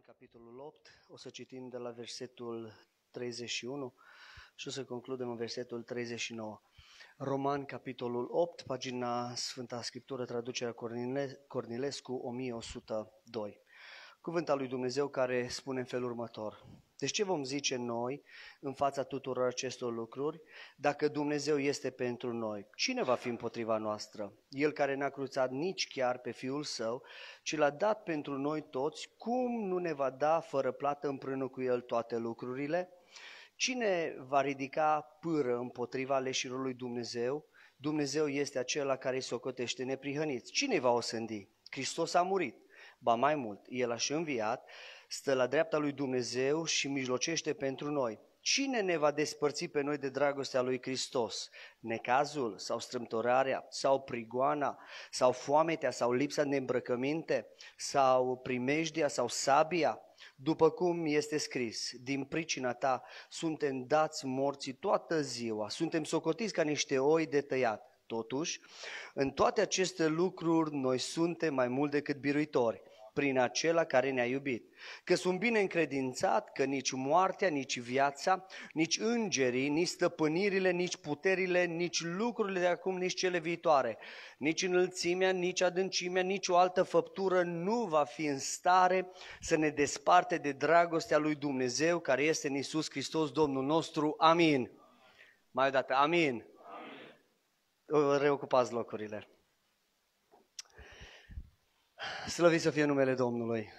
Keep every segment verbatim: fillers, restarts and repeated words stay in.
capitolul opt, o să citim de la versetul treizeci și unu și o să concludem în versetul treizeci și nouă. Roman, capitolul opt, pagina Sfânta Scriptură, traducerea Cornile- Cornilescu, o mie o sută doi. Cuvântul lui Dumnezeu care spune în felul următor: deci ce vom zice noi în fața tuturor acestor lucruri? Dacă Dumnezeu este pentru noi, cine va fi împotriva noastră? El care n-a cruțat nici chiar pe Fiul Său, ci l-a dat pentru noi toți, cum nu ne va da fără plată împreună cu El toate lucrurile? Cine va ridica pâră împotriva aleșilor lui Dumnezeu? Dumnezeu este acela care îi socotește neprihăniți. Cine va osândi? Hristos a murit. Ba mai mult, El a și înviat, stă la dreapta lui Dumnezeu și mijlocește pentru noi. Cine ne va despărți pe noi de dragostea lui Hristos? Necazul sau strâmtorarea sau prigoana sau foametea sau lipsa de îmbrăcăminte sau primejdia sau sabia? După cum este scris, din pricina ta suntem dați morții toată ziua, suntem socotiți ca niște oi de tăiat. Totuși, în toate aceste lucruri noi suntem mai mult decât biruitori, prin acela care ne-a iubit. Că sunt bine încredințat că nici moartea, nici viața, nici îngerii, nici stăpânirile, nici puterile, nici lucrurile de acum, nici cele viitoare, nici înălțimea, nici adâncimea, nici o altă făptură nu va fi în stare să ne desparte de dragostea lui Dumnezeu care este în Iisus Hristos Domnul nostru. Amin. Mai o dată, amin. Reocupați locurile. Slăvit să fie numele Domnului.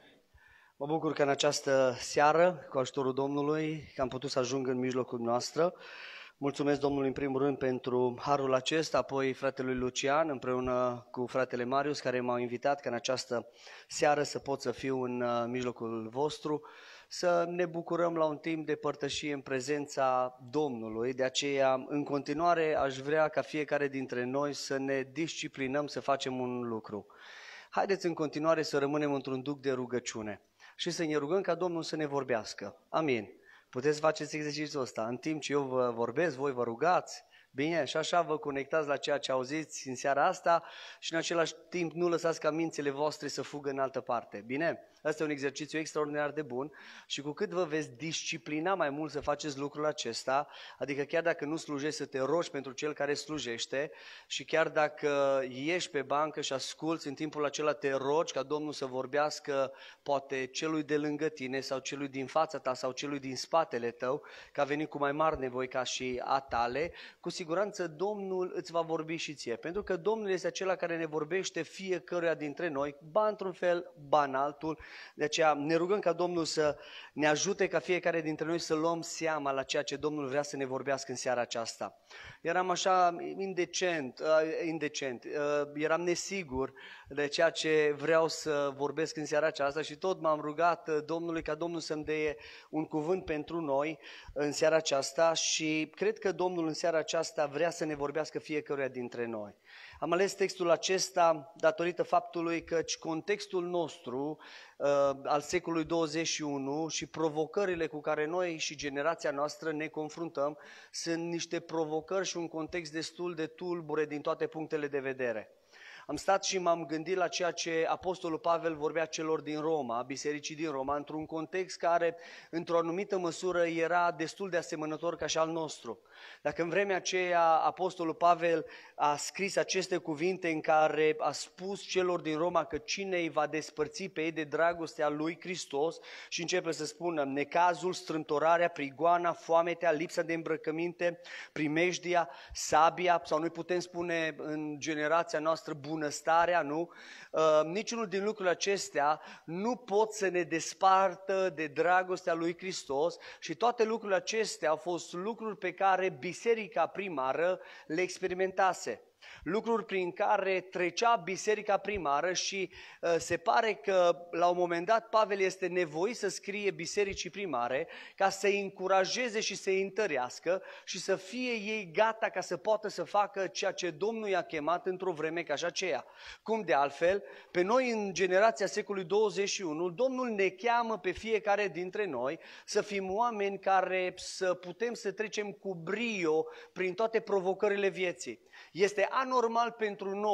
Mă bucur că în această seară, cu ajutorul Domnului, că am putut să ajung în mijlocul noastră. Mulțumesc Domnului în primul rând pentru harul acesta, apoi fratelui Lucian împreună cu fratele Marius care m-au invitat ca în această seară să pot să fiu în mijlocul vostru, să ne bucurăm la un timp de părtășie în prezența Domnului. De aceea, în continuare, aș vrea ca fiecare dintre noi să ne disciplinăm să facem un lucru. Haideți în continuare să rămânem într-un duc de rugăciune și să ne rugăm ca Domnul să ne vorbească. Amin. Puteți faceți exercițiul ăsta. În timp ce eu vă vorbesc, voi vă rugați. Bine, și așa vă conectați la ceea ce auziți în seara asta și în același timp nu lăsați ca mințile voastre să fugă în altă parte. Bine? Asta e un exercițiu extraordinar de bun și cu cât vă veți disciplina mai mult să faceți lucrul acesta, adică chiar dacă nu slujești să te rogi pentru cel care slujește și chiar dacă ieși pe bancă și asculți, în timpul acela te rogi ca Domnul să vorbească poate celui de lângă tine sau celui din fața ta sau celui din spatele tău, că a venit cu mai mari nevoi ca și a tale, cu siguranță Domnul îți va vorbi și ție, pentru că Domnul este acela care ne vorbește fiecăruia dintre noi, ba într-un fel, ba în altul. De aceea ne rugăm ca Domnul să ne ajute ca fiecare dintre noi să luăm seama la ceea ce Domnul vrea să ne vorbească în seara aceasta. Eram așa indecent, uh, indecent uh, eram nesigur de ceea ce vreau să vorbesc în seara aceasta și tot m-am rugat uh, Domnului ca Domnul să-mi dea un cuvânt pentru noi în seara aceasta și cred că Domnul în seara aceasta vrea să ne vorbească fiecăruia dintre noi. Am ales textul acesta datorită faptului că contextul nostru uh, al secolului douăzeci și unu și provocările cu care noi și generația noastră ne confruntăm sunt niște provocări și un context destul de tulbure din toate punctele de vedere. Am stat și m-am gândit la ceea ce Apostolul Pavel vorbea celor din Roma, bisericii din Roma, într-un context care, într-o anumită măsură, era destul de asemănător ca și al nostru. Dacă în vremea aceea Apostolul Pavel a scris aceste cuvinte în care a spus celor din Roma că cine îi va despărți pe ei de dragostea lui Hristos și începe să spună necazul, strâmtorarea, prigoana, foametea, lipsa de îmbrăcăminte, primejdia, sabia, sau noi putem spune în generația noastră bunăstarea, nu? Uh, niciunul din lucrurile acestea nu pot să ne despartă de dragostea lui Hristos și toate lucrurile acestea au fost lucruri pe care biserica primară le experimentase. Lucruri prin care trecea biserica primară și uh, se pare că la un moment dat Pavel este nevoit să scrie bisericii primare ca să-i încurajeze și să-i întărească și să fie ei gata ca să poată să facă ceea ce Domnul i-a chemat într-o vreme ca și aceea. Cum de altfel, pe noi în generația secolului douăzeci și unu, Domnul ne cheamă pe fiecare dintre noi să fim oameni care să putem să trecem cu brio prin toate provocările vieții. Este anormal pentru noi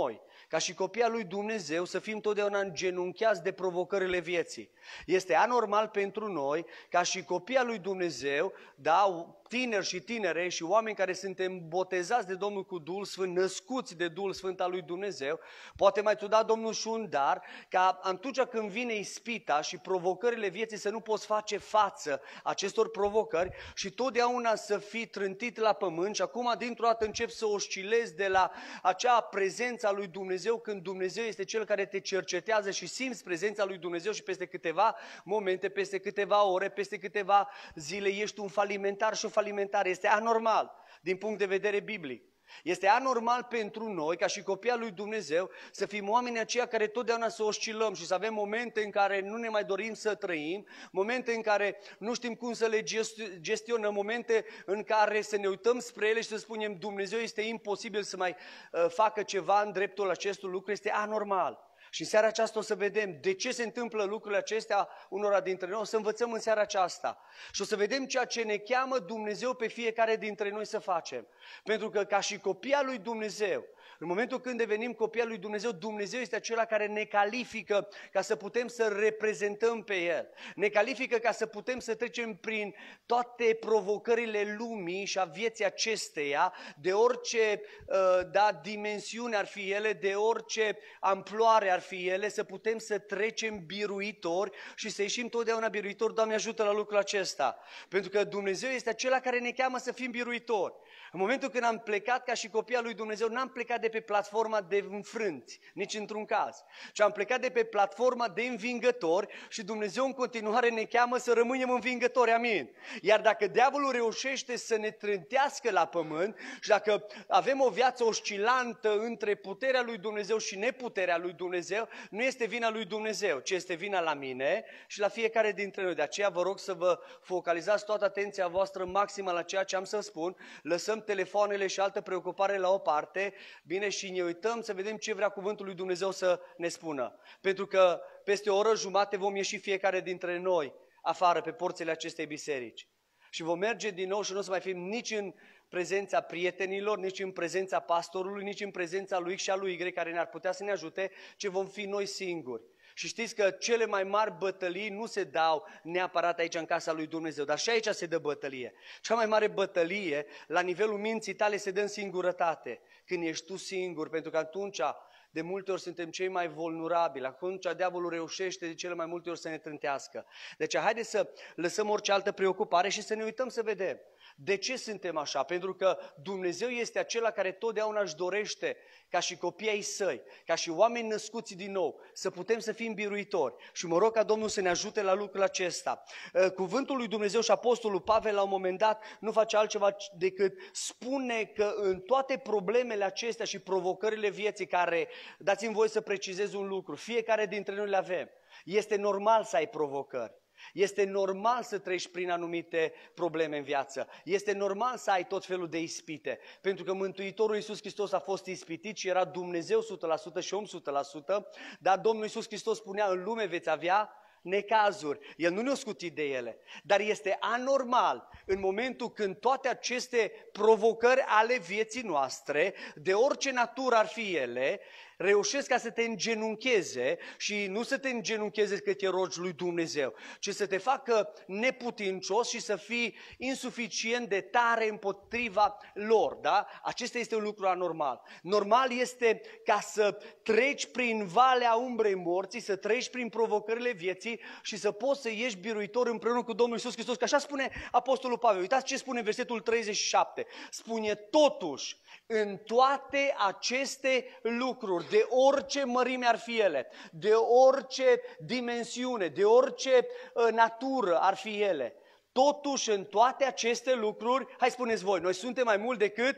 ca și copii al lui Dumnezeu, să fim totdeauna îngenunchiați de provocările vieții. Este anormal pentru noi, ca și copii al lui Dumnezeu, da, tineri și tinere și oameni care suntem botezați de Domnul cu Duhul Sfânt, născuți de Duhul Sfânt al lui Dumnezeu, poate mai tu da Domnul și un dar, ca atunci când vine ispita și provocările vieții să nu poți face față acestor provocări și totdeauna să fii trântit la pământ și acum dintr-o dată începi să oscilezi de la acea prezență a lui Dumnezeu, când Dumnezeu este Cel care te cercetează și simți prezența lui Dumnezeu și peste câteva momente, peste câteva ore, peste câteva zile ești un falimentar și o falimentar. Este anormal din punct de vedere biblic. Este anormal pentru noi, ca și copii al lui Dumnezeu, să fim oameni aceia care totdeauna să oscilăm și să avem momente în care nu ne mai dorim să trăim, momente în care nu știm cum să le gestionăm, momente în care să ne uităm spre ele și să spunem Dumnezeu este imposibil să mai uh, facă ceva în dreptul acestui lucru, este anormal. Și în seara aceasta o să vedem de ce se întâmplă lucrurile acestea unora dintre noi, o să învățăm în seara aceasta. Și o să vedem ceea ce ne cheamă Dumnezeu pe fiecare dintre noi să facem. Pentru că ca și copii al lui Dumnezeu, în momentul când devenim copii al lui Dumnezeu, Dumnezeu este acela care ne califică ca să putem să reprezentăm pe El. Ne califică ca să putem să trecem prin toate provocările lumii și a vieții acesteia, de orice da, dimensiune ar fi ele, de orice amploare ar fi ele, să putem să trecem biruitori și să ieșim totdeauna biruitori. Doamne, ajută la lucrul acesta. Pentru că Dumnezeu este acela care ne cheamă să fim biruitori. În momentul când am plecat ca și copii al lui Dumnezeu, n-am plecat de pe platforma de înfrânți, nici într-un caz, ci am plecat de pe platforma de învingători și Dumnezeu în continuare ne cheamă să rămânem învingători, amin. Iar dacă diavolul reușește să ne trântească la pământ și dacă avem o viață oscilantă între puterea lui Dumnezeu și neputerea lui Dumnezeu, nu este vina lui Dumnezeu, ci este vina la mine și la fiecare dintre noi. De aceea vă rog să vă focalizați toată atenția voastră maximă la ceea ce am să spun, lăsăm telefoanele și altă preocupare la o parte, bine, și ne uităm să vedem ce vrea cuvântul lui Dumnezeu să ne spună. Pentru că peste o oră jumate vom ieși fiecare dintre noi afară pe porțile acestei biserici. Și vom merge din nou și nu o să mai fim nici în prezența prietenilor, nici în prezența pastorului, nici în prezența lui X și a lui Y care ne-ar putea să ne ajute, ci vom fi noi singuri. Și știți că cele mai mari bătălii nu se dau neapărat aici în casa lui Dumnezeu, dar și aici se dă bătălie. Cea mai mare bătălie la nivelul minții tale se dă în singurătate, când ești tu singur, pentru că atunci de multe ori suntem cei mai vulnerabili, atunci diavolul reușește de cele mai multe ori să ne trântească. Deci haideți să lăsăm orice altă preocupare și să ne uităm să vedem. De ce suntem așa? Pentru că Dumnezeu este acela care totdeauna își dorește, ca și copiii ai săi, ca și oameni născuți din nou, să putem să fim biruitori. Și mă rog ca Domnul să ne ajute la lucrul acesta. Cuvântul lui Dumnezeu și Apostolul Pavel la un moment dat nu face altceva decât spune că în toate problemele acestea și provocările vieții, care, dați-mi voie să precizez un lucru, fiecare dintre noi le avem. Este normal să ai provocări. Este normal să treci prin anumite probleme în viață. Este normal să ai tot felul de ispite. Pentru că Mântuitorul Iisus Hristos a fost ispitit și era Dumnezeu o sută la sută și om o sută la sută. Dar Domnul Iisus Hristos spunea, în lume veți avea necazuri. El nu ne-a scutit de ele. Dar este anormal în momentul când toate aceste provocări ale vieții noastre, de orice natură ar fi ele, reușesc ca să te îngenuncheze și nu să te îngenuncheze că te rogi lui Dumnezeu, ci să te facă neputincios și să fii insuficient de tare împotriva lor. Da? Acesta este un lucru anormal. Normal este ca să treci prin valea umbrei morții, să treci prin provocările vieții și să poți să ieși biruitor împreună cu Domnul Iisus Hristos. Că așa spune Apostolul Pavel. Uitați ce spune versetul treizeci și șapte. Spune, totuși, în toate aceste lucruri, de orice mărime ar fi ele, de orice dimensiune, de orice uh, natură ar fi ele, totuși în toate aceste lucruri, hai spuneți voi, noi suntem mai mult decât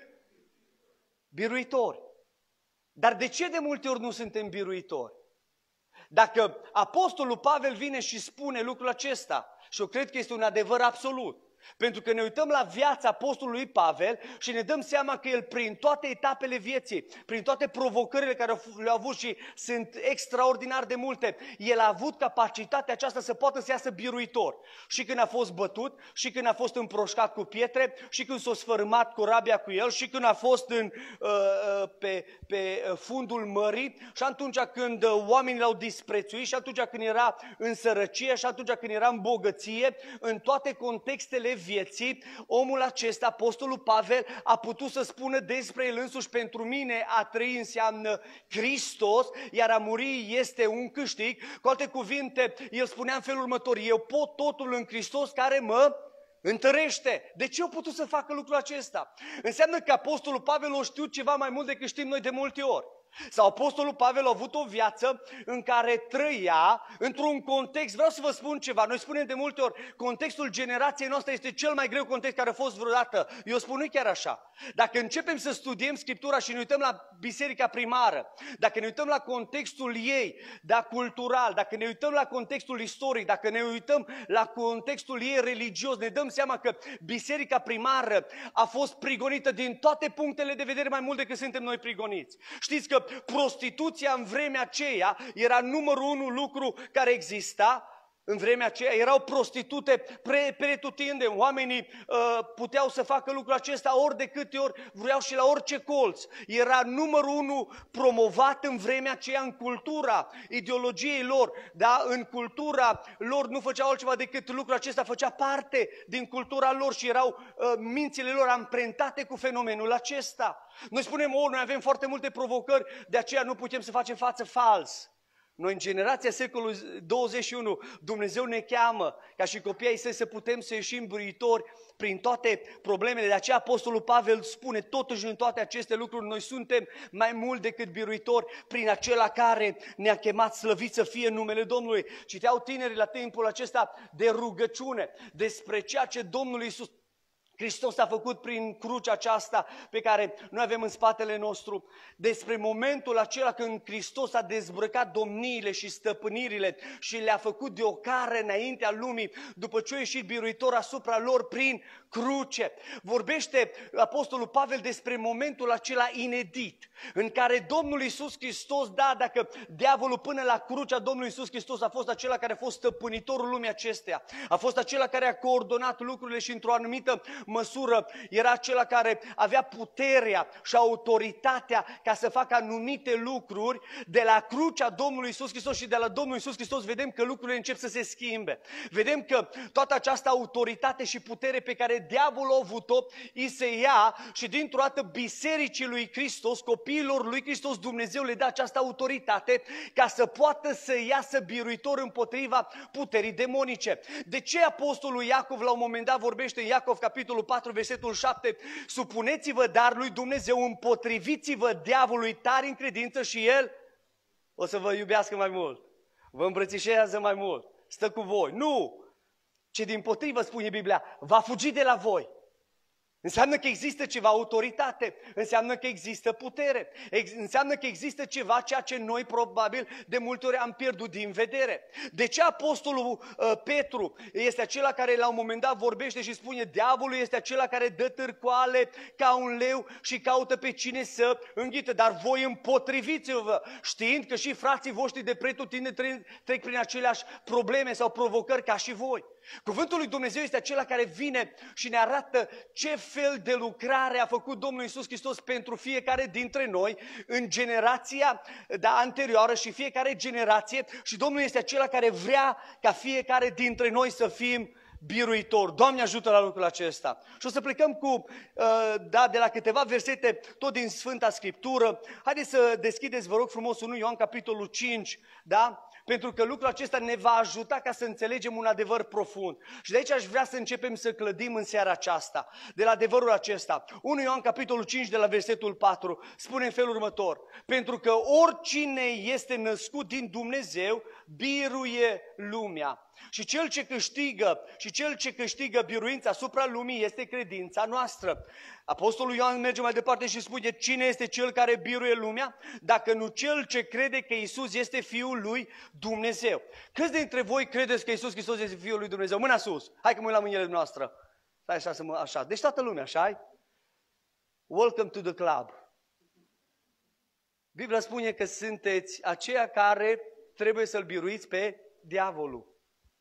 biruitori. Dar de ce de multe ori nu suntem biruitori? Dacă Apostolul Pavel vine și spune lucrul acesta, și eu cred că este un adevăr absolut, Pentru că ne uităm la viața apostolului Pavel și ne dăm seama că el prin toate etapele vieții, prin toate provocările care le-a avut și sunt extraordinar de multe, el a avut capacitatea aceasta să poată să iasă biruitor. Și când a fost bătut, și când a fost împroșcat cu pietre, și când s-a sfărâmat corabia cu el, și când a fost în, pe, pe fundul mării, și atunci când oamenii l-au disprețuit, și atunci când era în sărăcie, și atunci când era în bogăție, în toate contextele vieții, omul acesta, apostolul Pavel, a putut să spună despre el însuși: pentru mine a trăi înseamnă Hristos, iar a muri este un câștig. Cu alte cuvinte, el spunea în felul următor: eu pot totul în Hristos care mă întărește. De ce a putut să facă lucrul acesta? Înseamnă că apostolul Pavel a știut ceva mai mult decât știm noi de multe ori. Sau apostolul Pavel a avut o viață în care trăia într-un context. Vreau să vă spun ceva, noi spunem de multe ori, contextul generației noastre este cel mai greu context care a fost vreodată. Eu spun nu chiar așa. Dacă începem să studiem Scriptura și ne uităm la biserica primară, dacă ne uităm la contextul ei, da, cultural, dacă ne uităm la contextul istoric, dacă ne uităm la contextul ei religios, ne dăm seama că biserica primară a fost prigonită din toate punctele de vedere mai mult decât suntem noi prigoniți. Știți că prostituția în vremea aceea era numărul unu lucru care exista. În vremea aceea erau prostitute pre, pretutindeni. Oamenii uh, puteau să facă lucrul acesta ori de câte ori vreau și la orice colț. Era numărul unu promovat în vremea aceea în cultura ideologiei lor. Da? În cultura lor nu făceau altceva decât lucrul acesta făcea parte din cultura lor și erau uh, mințile lor amprentate cu fenomenul acesta. Noi spunem, o, noi avem foarte multe provocări, de aceea nu putem să facem față fals. Noi în generația secolului douăzeci și unu, Dumnezeu ne cheamă ca și copiii ai săi să putem să ieșim biruitori prin toate problemele. De aceea apostolul Pavel spune, totuși în toate aceste lucruri noi suntem mai mult decât biruitori prin acela care ne-a chemat, slăvit să fie numele Domnului. Citeau tinerii la timpul acesta de rugăciune despre ceea ce Domnul Iisus Hristos a făcut prin crucea aceasta pe care noi avem în spatele nostru, despre momentul acela când Hristos a dezbrăcat domniile și stăpânirile și le-a făcut de ocară înaintea lumii, după ce a ieșit biruitor asupra lor prin cruce. Vorbește apostolul Pavel despre momentul acela inedit, în care Domnul Iisus Hristos, da, dacă diavolul până la crucea Domnului Iisus Hristos a fost acela care a fost stăpânitorul lumii acesteia, a fost acela care a coordonat lucrurile și într-o anumită măsură era acela care avea puterea și autoritatea ca să facă anumite lucruri. De la crucea Domnului Iisus Hristos și de la Domnul Iisus Hristos vedem că lucrurile încep să se schimbe. Vedem că toată această autoritate și putere pe care diavolul a avut-o îi se ia și dintr-o dată bisericii lui Hristos, copiilor lui Hristos, Dumnezeu le dă această autoritate ca să poată să iasă biruitor împotriva puterii demonice. De ce apostolul Iacov la un moment dat vorbește în Iacov capitolul patru, versetul șapte, supuneți-vă dar lui Dumnezeu, împotriviți-vă diavolului tari în credință și el o să vă iubească mai mult, vă îmbrățișează mai mult, stă cu voi. Nu! ci dimpotrivă, spune Biblia, va fugi de la voi. Înseamnă că există ceva autoritate, înseamnă că există putere, înseamnă că există ceva ceea ce noi probabil de multe ori am pierdut din vedere. De ce apostolul uh, Petru este acela care la un moment dat vorbește și spune diavolul este acela care dă târcoale ca un leu și caută pe cine să înghită, dar voi împotriviți-vă, știind că și frații voștri de pretutindeni trec prin aceleași probleme sau provocări ca și voi. Cuvântul lui Dumnezeu este acela care vine și ne arată ce fel de lucrare a făcut Domnul Iisus Hristos pentru fiecare dintre noi în generația da, anterioară și fiecare generație, și Domnul este acela care vrea ca fiecare dintre noi să fim biruitori. Doamne ajută la lucrul acesta. Și o să plecăm cu, da, de la câteva versete tot din Sfânta Scriptură. Haideți să deschideți, vă rog frumos, unu Ioan capitolul cinci, da? Pentru că lucrul acesta ne va ajuta ca să înțelegem un adevăr profund. Și de aici aș vrea să începem să clădim în seara aceasta, de la adevărul acesta. unu Ioan capitolul cinci de la versetul patru spune în felul următor: pentru că oricine este născut din Dumnezeu biruie lumea. Și cel ce câștigă, și cel ce câștigă biruința asupra lumii este credința noastră. Apostolul Ioan merge mai departe și spune: cine este cel care biruie lumea? Dacă nu cel ce crede că Iisus este Fiul lui Dumnezeu. Câți dintre voi credeți că Iisus Hristos este Fiul lui Dumnezeu? Mâna sus! Hai că mă uit la mâinile noastre. Stai așa să mă, așa. Deci toată lumea, așa-i? Welcome to the club. Biblia spune că sunteți aceia care trebuie să-l biruiți pe diavolul.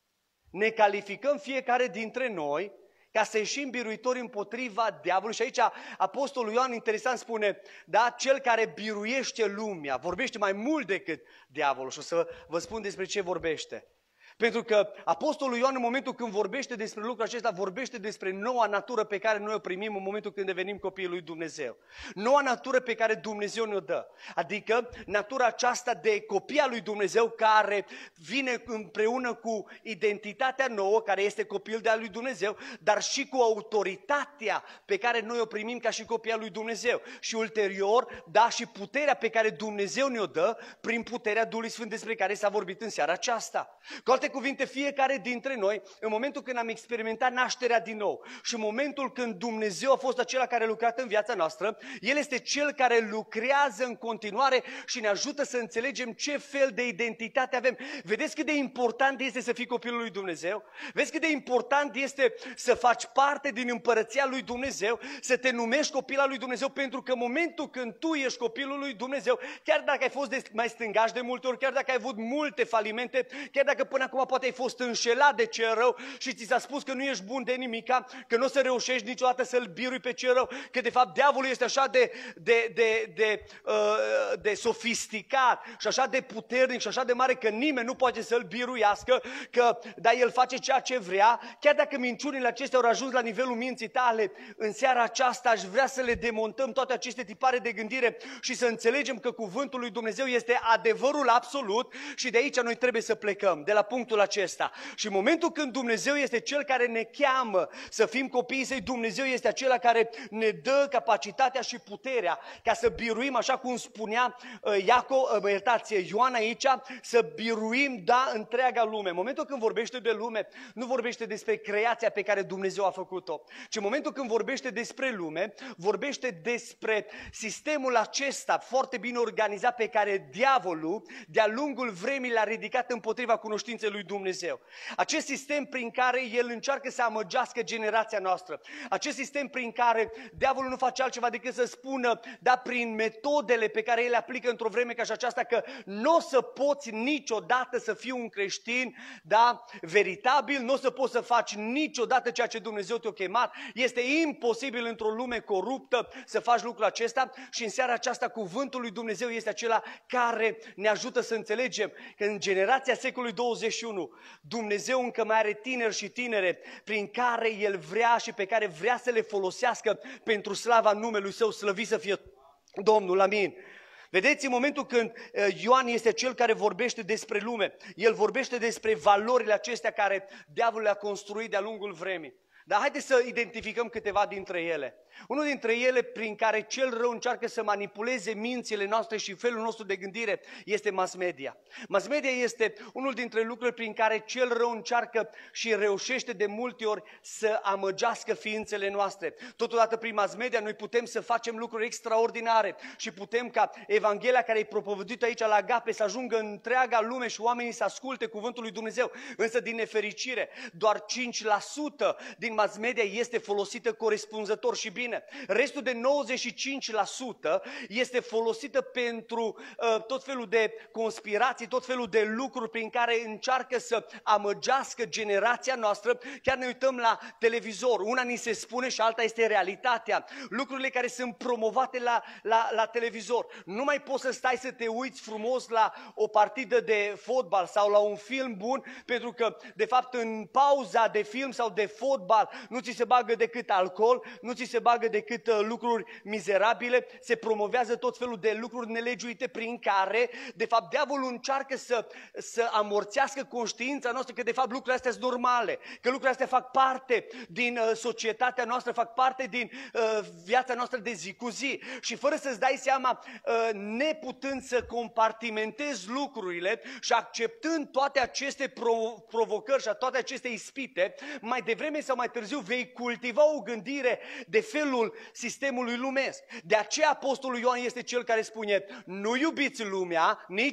Ne calificăm fiecare dintre noi ca să ieșim biruitori împotriva diavolului. Și aici Apostolul Ioan, interesant, spune, da, cel care biruiește lumea, vorbește mai mult decât diavolul. Și o să vă spun despre ce vorbește. Pentru că Apostolul Ioan, în momentul când vorbește despre lucrul acesta, vorbește despre noua natură pe care noi o primim în momentul când devenim copiii lui Dumnezeu. Noua natură pe care Dumnezeu ne-o dă. Adică natura aceasta de copii al lui Dumnezeu care vine împreună cu identitatea nouă, care este copil de al lui Dumnezeu, dar și cu autoritatea pe care noi o primim ca și copii al lui Dumnezeu. Și ulterior, da, și puterea pe care Dumnezeu ne-o dă prin puterea Duhului Sfânt despre care s-a vorbit în seara aceasta. Cu alte cuvinte, fiecare dintre noi, în momentul când am experimentat nașterea din nou și în momentul când Dumnezeu a fost acela care a lucrat în viața noastră, El este Cel care lucrează în continuare și ne ajută să înțelegem ce fel de identitate avem. Vedeți cât de important este să fii copilul lui Dumnezeu? Vezi cât de important este să faci parte din împărăția lui Dumnezeu, să te numești copil al lui Dumnezeu, pentru că în momentul când tu ești copilul lui Dumnezeu, chiar dacă ai fost mai stângaș de multe ori, chiar dacă ai avut multe falimente, chiar dacă până acum poate ai fost înșelat de cel rău și ți s-a spus că nu ești bun de nimica, că nu o să reușești niciodată să-l birui pe cel rău, că de fapt diavolul este așa de, de, de, de, uh, de sofisticat și așa de puternic și așa de mare că nimeni nu poate să-l biruiască, că da, el face ceea ce vrea, chiar dacă minciunile acestea au ajuns la nivelul minții tale, în seara aceasta aș vrea să le demontăm toate aceste tipare de gândire și să înțelegem că cuvântul lui Dumnezeu este adevărul absolut și de aici noi trebuie să plecăm, de la punctul acesta. Și în momentul când Dumnezeu este Cel care ne cheamă să fim copiii Săi, Dumnezeu este acela care ne dă capacitatea și puterea ca să biruim, așa cum spunea uh, Iacob, uh, iertați, Ioan aici, să biruim, da, întreaga lume. În momentul când vorbește de lume, nu vorbește despre creația pe care Dumnezeu a făcut-o, ci în momentul când vorbește despre lume, vorbește despre sistemul acesta foarte bine organizat pe care diavolul de-a lungul vremii l-a ridicat împotriva cunoștinței lui Dumnezeu. Acest sistem prin care el încearcă să amăgească generația noastră. Acest sistem prin care diavolul nu face altceva decât să spună, da, prin metodele pe care el le aplică într-o vreme ca și aceasta, că nu o să poți niciodată să fii un creștin, da, veritabil, nu o să poți să faci niciodată ceea ce Dumnezeu te-a chemat. Este imposibil într-o lume coruptă să faci lucrul acesta și în seara aceasta cuvântul lui Dumnezeu este acela care ne ajută să înțelegem că în generația secolului douăzeci și unu Dumnezeu încă mai are tineri și tinere prin care El vrea și pe care vrea să le folosească pentru slava numelui Său, slăvit să fie Domnul, amin. Vedeți, în momentul când Ioan este cel care vorbește despre lume, el vorbește despre valorile acestea care diavolul le-a construit de-a lungul vremii. Dar haideți să identificăm câteva dintre ele. Unul dintre ele prin care cel rău încearcă să manipuleze mințile noastre și felul nostru de gândire este mass media. Mass media este unul dintre lucruri prin care cel rău încearcă și reușește de multe ori să amăgească ființele noastre. Totodată prin mass media noi putem să facem lucruri extraordinare și putem ca Evanghelia care e propovăduită aici la Agape să ajungă în întreaga lume și oamenii să asculte cuvântul lui Dumnezeu. Însă din nefericire, doar cinci la sută din mass media este folosită corespunzător și bine. Restul de nouăzeci și cinci la sută este folosită pentru uh, tot felul de conspirații, tot felul de lucruri prin care încearcă să amăgească generația noastră. Chiar ne uităm la televizor, una ni se spune și alta este realitatea. Lucrurile care sunt promovate la, la, la televizor. Nu mai poți să stai să te uiți frumos la o partidă de fotbal sau la un film bun, pentru că de fapt în pauza de film sau de fotbal nu ți se bagă decât alcool, nu ți se bagă decât uh, lucruri mizerabile, se promovează tot felul de lucruri nelegiuite prin care, de fapt, diavolul încearcă să, să amorțească conștiința noastră că, de fapt, lucrurile astea sunt normale, că lucrurile astea fac parte din uh, societatea noastră, fac parte din uh, viața noastră de zi cu zi. Și fără să-ți dai seama, uh, neputând să compartimentezi lucrurile și acceptând toate aceste provo- provocări și toate aceste ispite, mai devreme sau mai târziu vei cultiva o gândire de felul sistemului lumesc. De aceea Apostolul Ioan este cel care spune: nu iubiți lumea, nici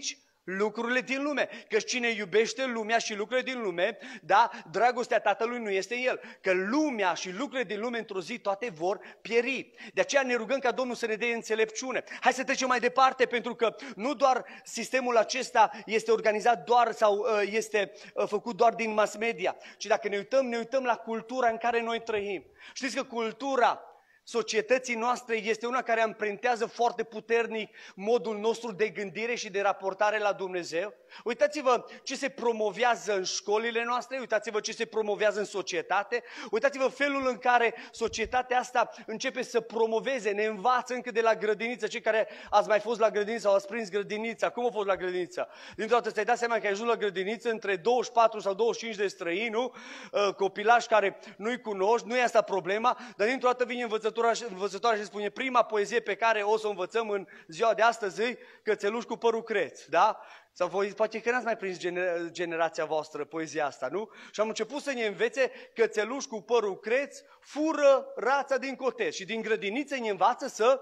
lucrurile din lume. Că cine iubește lumea și lucrurile din lume, da, dragostea Tatălui nu este el. Că lumea și lucrurile din lume într-o zi toate vor pieri. De aceea ne rugăm ca Domnul să ne dea înțelepciune. Hai să trecem mai departe, pentru că nu doar sistemul acesta este organizat doar sau este făcut doar din mass media, ci dacă ne uităm, ne uităm la cultura în care noi trăim. Știți că cultura societății noastre este una care amprentează foarte puternic modul nostru de gândire și de raportare la Dumnezeu. Uitați-vă ce se promovează în școlile noastre, uitați-vă ce se promovează în societate, uitați-vă felul în care societatea asta începe să promoveze, ne învață încă de la grădiniță. Cei care ați mai fost la grădiniță sau ați prins grădinița, cum a fost la grădiniță? Dintr-o dată ți-ai dat seama că ai ajuns la grădiniță între douăzeci și patru sau douăzeci și cinci de străini, nu? Copilași care nu-i cunoști, nu e asta problema, dar dintr-o dată vine învățătorul învățătoarea și spune prima poezie pe care o să o învățăm în ziua de astăzi e Cățeluș cu părul creț, da? Sau voi, poate că n-ați mai prins gener- generația voastră poezia asta, nu? Și am început să ne învețe Cățeluș cu părul creț fură rața din cotez și din grădiniță ne învață să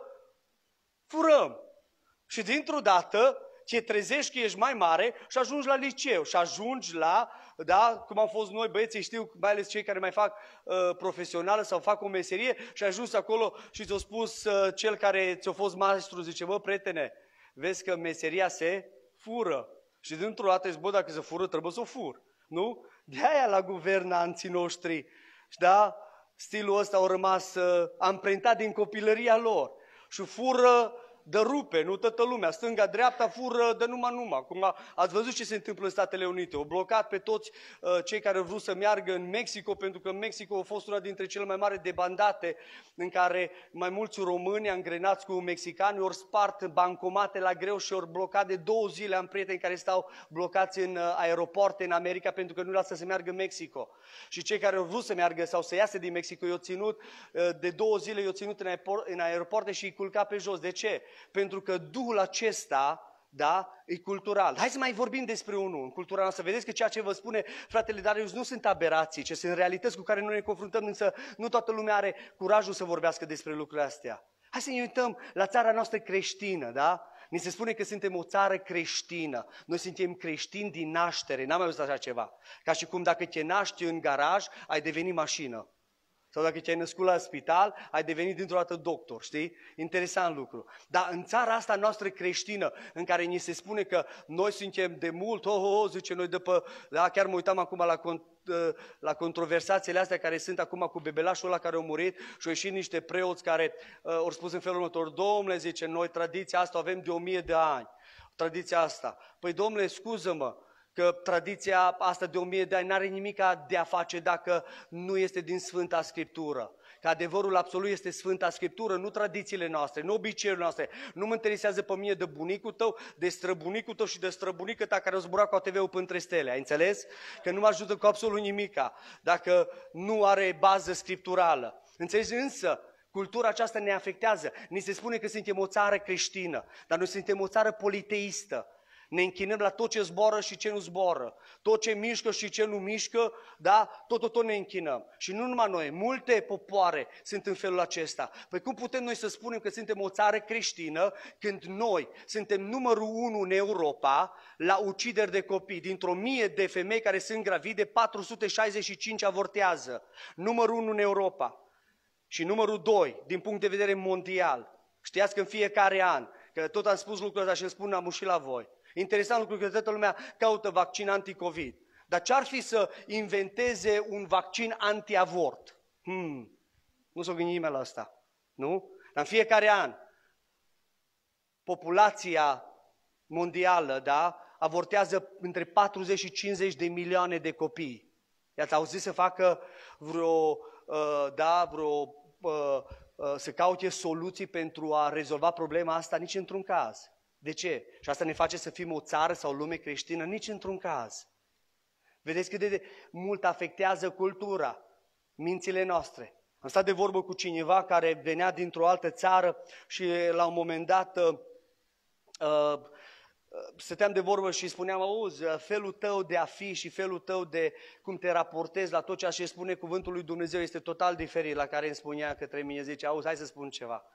furăm. Și dintr-o dată te trezești că ești mai mare și ajungi la liceu și ajungi la, da, cum am fost noi băieții, știu, mai ales cei care mai fac uh, profesională sau fac o meserie și ai ajuns acolo și ți-a spus uh, cel care ți-a fost maestru, zice, bă, prietene, vezi că meseria se fură. Și dintr-o dată zici, bă, dacă se fură, trebuie să o fur, nu? De-aia la guvernanții noștri, da, stilul ăsta a rămas uh, amprentat din copilăria lor și fură de rupe, nu toată lumea, stânga-dreapta fură de numai-numai. Cum ați văzut ce se întâmplă în Statele Unite. Au blocat pe toți uh, cei care au vrut să meargă în Mexico, pentru că Mexico a fost una dintre cele mai mari debandate în care mai mulți români angrenați cu mexicani ori spart bancomate la greu și ori blocat de două zile. Am prieteni care stau blocați în uh, aeroporte în America pentru că nu lasă să meargă în Mexico. Și cei care au vrut să meargă sau să iasă din Mexico i-au ținut uh, de două zile, i-au ținut în, aeroport, în aeroporte și i-i culca pe jos. De ce? Pentru că duhul acesta, da, e cultural. Hai să mai vorbim despre unul în cultura noastră. Vedeți că ceea ce vă spune fratele Darius nu sunt aberații, ci sunt realități cu care noi ne confruntăm, însă nu toată lumea are curajul să vorbească despre lucrurile astea. Hai să ne uităm la țara noastră creștină, da? Ni se spune că suntem o țară creștină. Noi suntem creștini din naștere, n-am mai văzut așa ceva. Ca și cum dacă te naști în garaj, ai deveni mașină. Sau dacă te-ai născut la spital, ai devenit dintr-o dată doctor, știi? Interesant lucru. Dar în țara asta noastră creștină, în care ni se spune că noi suntem de mult, oh, oh, oh zice noi după, da, chiar mă uitam acum la, la controversațiile astea care sunt acum cu bebelașul ăla care a murit și au ieșit niște preoți care uh, au spus în felul următor, Domnule, zice, noi tradiția asta o avem de o mie de ani, tradiția asta. Păi, Domnule, scuză-mă, că tradiția asta de o mie de ani n-are nimic de a face dacă nu este din Sfânta Scriptură. Că adevărul absolut este Sfânta Scriptură, nu tradițiile noastre, nu obiceiurile noastre. Nu mă interesează pe mine de bunicul tău, de străbunicul tău și de străbunică ta care o zbura cu A T V-ul pântre stele. Ai înțeles? Că nu mă ajută cu absolut nimica dacă nu are bază scripturală. Înțelegi? Însă, cultura aceasta ne afectează. Ni se spune că suntem o țară creștină, dar noi suntem o țară politeistă. Ne închinăm la tot ce zboară și ce nu zboară, tot ce mișcă și ce nu mișcă, da, tot, tot, tot ne închinăm. Și nu numai noi, multe popoare sunt în felul acesta. Păi cum putem noi să spunem că suntem o țară creștină când noi suntem numărul unu în Europa la ucideri de copii? Dintr-o mie de femei care sunt gravide, patru sute șaizeci și cinci avortează. Numărul unu în Europa. Și numărul doi, din punct de vedere mondial. Știați că în fiecare an, că tot am spus lucrul ăsta și îl spun, am și la voi. Interesant lucru că toată lumea caută vaccin anti-Covid. Dar ce-ar fi să inventeze un vaccin anti-avort? Hmm, nu s-o gândi nimeni la asta, nu? Dar în fiecare an, populația mondială, da, avortează între patruzeci și cincizeci de milioane de copii. I-ați auzit să facă vreo, uh, da, vreo, uh, uh, să caute soluții pentru a rezolva problema asta? Nici într-un caz. De ce? Și asta ne face să fim o țară sau lume creștină? Nici într-un caz. Vedeți cât de mult afectează cultura, mințile noastre. Am stat de vorbă cu cineva care venea dintr-o altă țară și la un moment dat uh, uh, stăteam de vorbă și spuneam, auzi, felul tău de a fi și felul tău de cum te raportezi la tot ceea ce spune cuvântul lui Dumnezeu este total diferit. La care îmi spunea către mine, zice, auzi, hai să spun ceva.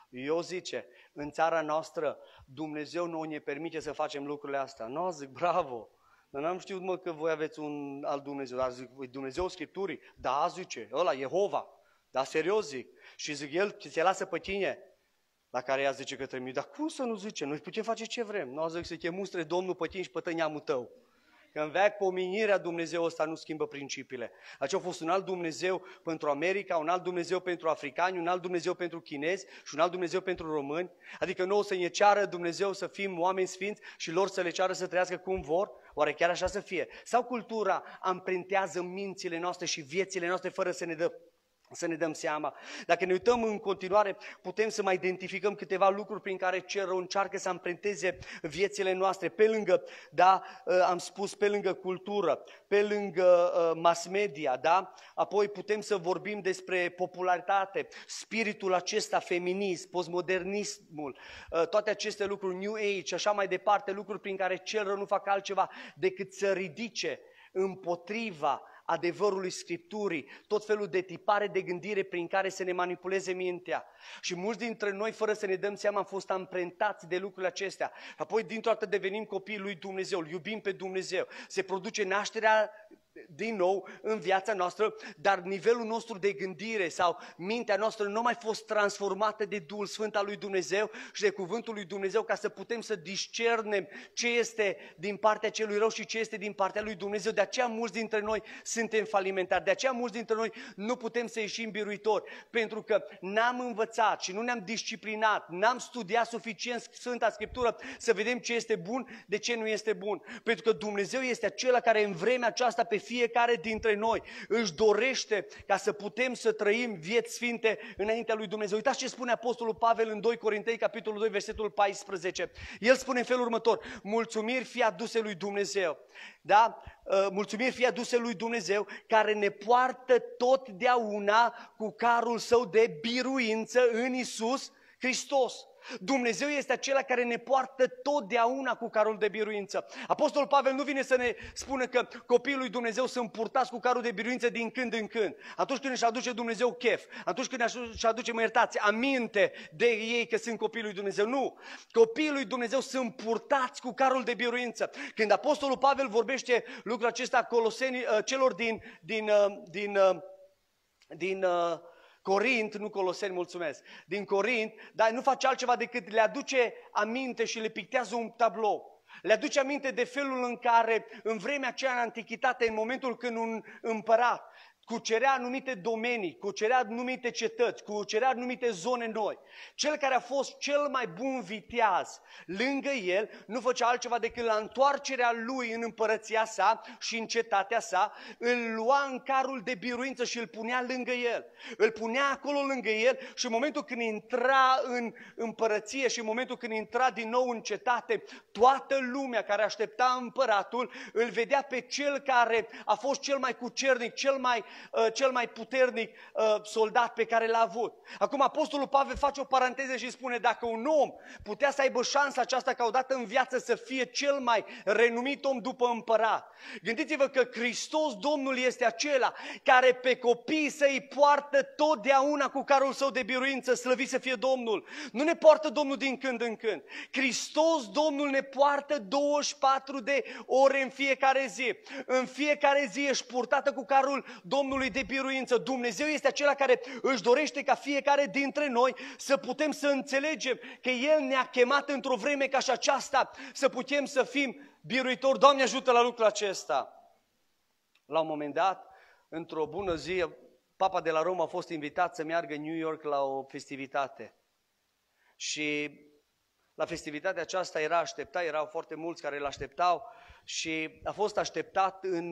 Eu zice, în țara noastră Dumnezeu nu ne permite să facem lucrurile astea. Nu, zic, bravo. Dar n-am știut, mă, că voi aveți un alt Dumnezeu. Dar zic, Dumnezeu Scripturii. Da, zice, ăla, Jehova. Da, serios zic. Și zic, El se lasă pe tine. La care ea zice către mine, dar cum să nu zice? Noi putem face ce vrem. Nu, zic, să te mustre Domnul pe tine și pe neamul tău. Că în veac pomenirea Dumnezeu ăsta nu schimbă principiile. Aceea a fost un alt Dumnezeu pentru America, un alt Dumnezeu pentru africani, un alt Dumnezeu pentru chinezi și un alt Dumnezeu pentru români. Adică nouă să ne ceară Dumnezeu să fim oameni sfinți și lor să le ceară să trăiască cum vor? Oare chiar așa să fie? Sau cultura amprentează mințile noastre și viețile noastre fără să ne dă să ne dăm seama. Dacă ne uităm în continuare, putem să mai identificăm câteva lucruri prin care cerul încearcă să amprenteze viețile noastre. Pe lângă, da, am spus, pe lângă cultură, pe lângă mass media, da? Apoi putem să vorbim despre popularitate, spiritul acesta feminist, postmodernismul, toate aceste lucruri, New Age și așa mai departe, lucruri prin care cerul nu fac altceva decât să ridice împotriva adevărului Scripturii, tot felul de tipare de gândire prin care să ne manipuleze mintea. Și mulți dintre noi, fără să ne dăm seama, am fost amprentați de lucrurile acestea. Apoi, dintr-o dată, devenim copiii lui Dumnezeu, îl iubim pe Dumnezeu. Se produce nașterea din nou în viața noastră, dar nivelul nostru de gândire sau mintea noastră nu a mai fost transformată de Duhul Sfânt al lui Dumnezeu și de Cuvântul lui Dumnezeu ca să putem să discernem ce este din partea celui rău și ce este din partea lui Dumnezeu. De aceea mulți dintre noi suntem falimentari, de aceea mulți dintre noi nu putem să ieșim biruitori, pentru că n-am învățat și nu ne-am disciplinat, n-am studiat suficient Sfânta Scriptură să vedem ce este bun, de ce nu este bun. Pentru că Dumnezeu este acela care în vremea aceasta pe fiecare dintre noi își dorește ca să putem să trăim vieți sfinte înaintea lui Dumnezeu. Uitați ce spune Apostolul Pavel în doi Corinteni, capitolul doi, versetul paisprezece. El spune în felul următor: mulțumiri fie aduse lui Dumnezeu. Da? Mulțumiri fie aduse lui Dumnezeu, care ne poartă totdeauna cu carul său de biruință în Iisus Hristos. Dumnezeu este acela care ne poartă totdeauna cu carul de biruință. Apostolul Pavel nu vine să ne spună că copiii lui Dumnezeu sunt purtați cu carul de biruință din când în când. Atunci când își aduce Dumnezeu chef, atunci când își aduce, mă iertați, aminte de ei că sunt copiii lui Dumnezeu. Nu! Copiii lui Dumnezeu sunt purtați cu carul de biruință. Când Apostolul Pavel vorbește lucrul acesta Coloseni, celor din... din, din, din, din Corint, nu Coloseni, mulțumesc, din Corint, dar nu face altceva decât le aduce aminte și le pictează un tablou. Le aduce aminte de felul în care, în vremea aceea în antichitate, în momentul când un împărat cucerea anumite domenii, cucerea anumite cetăți, cucerea anumite zone noi, cel care a fost cel mai bun viteaz lângă el nu făcea altceva decât la întoarcerea lui în împărăția sa și în cetatea sa, îl lua în carul de biruință și îl punea lângă el. Îl punea acolo lângă el și în momentul când intra în împărăție și în momentul când intra din nou în cetate, toată lumea care aștepta împăratul îl vedea pe cel care a fost cel mai cucernic, cel mai cel mai puternic uh, soldat pe care l-a avut. Acum Apostolul Pavel face o paranteză și spune: dacă un om putea să aibă șansa aceasta ca odată în viață să fie cel mai renumit om după împărat, gândiți-vă că Hristos Domnul este acela care pe copiii săi poartă totdeauna cu carul său de biruință, slăvit să fie Domnul. Nu ne poartă Domnul din când în când. Hristos Domnul ne poartă douăzeci și patru de ore în fiecare zi. În fiecare zi ești purtată cu carul Domnului de biruință. Dumnezeu este acela care își dorește ca fiecare dintre noi să putem să înțelegem că El ne-a chemat într-o vreme ca și aceasta să putem să fim biruitori. Doamne ajută la lucrul acesta! La un moment dat, într-o bună zi, Papa de la Roma a fost invitat să meargă în New York la o festivitate. Și la festivitatea aceasta era așteptat, erau foarte mulți care îl așteptau și a fost așteptat în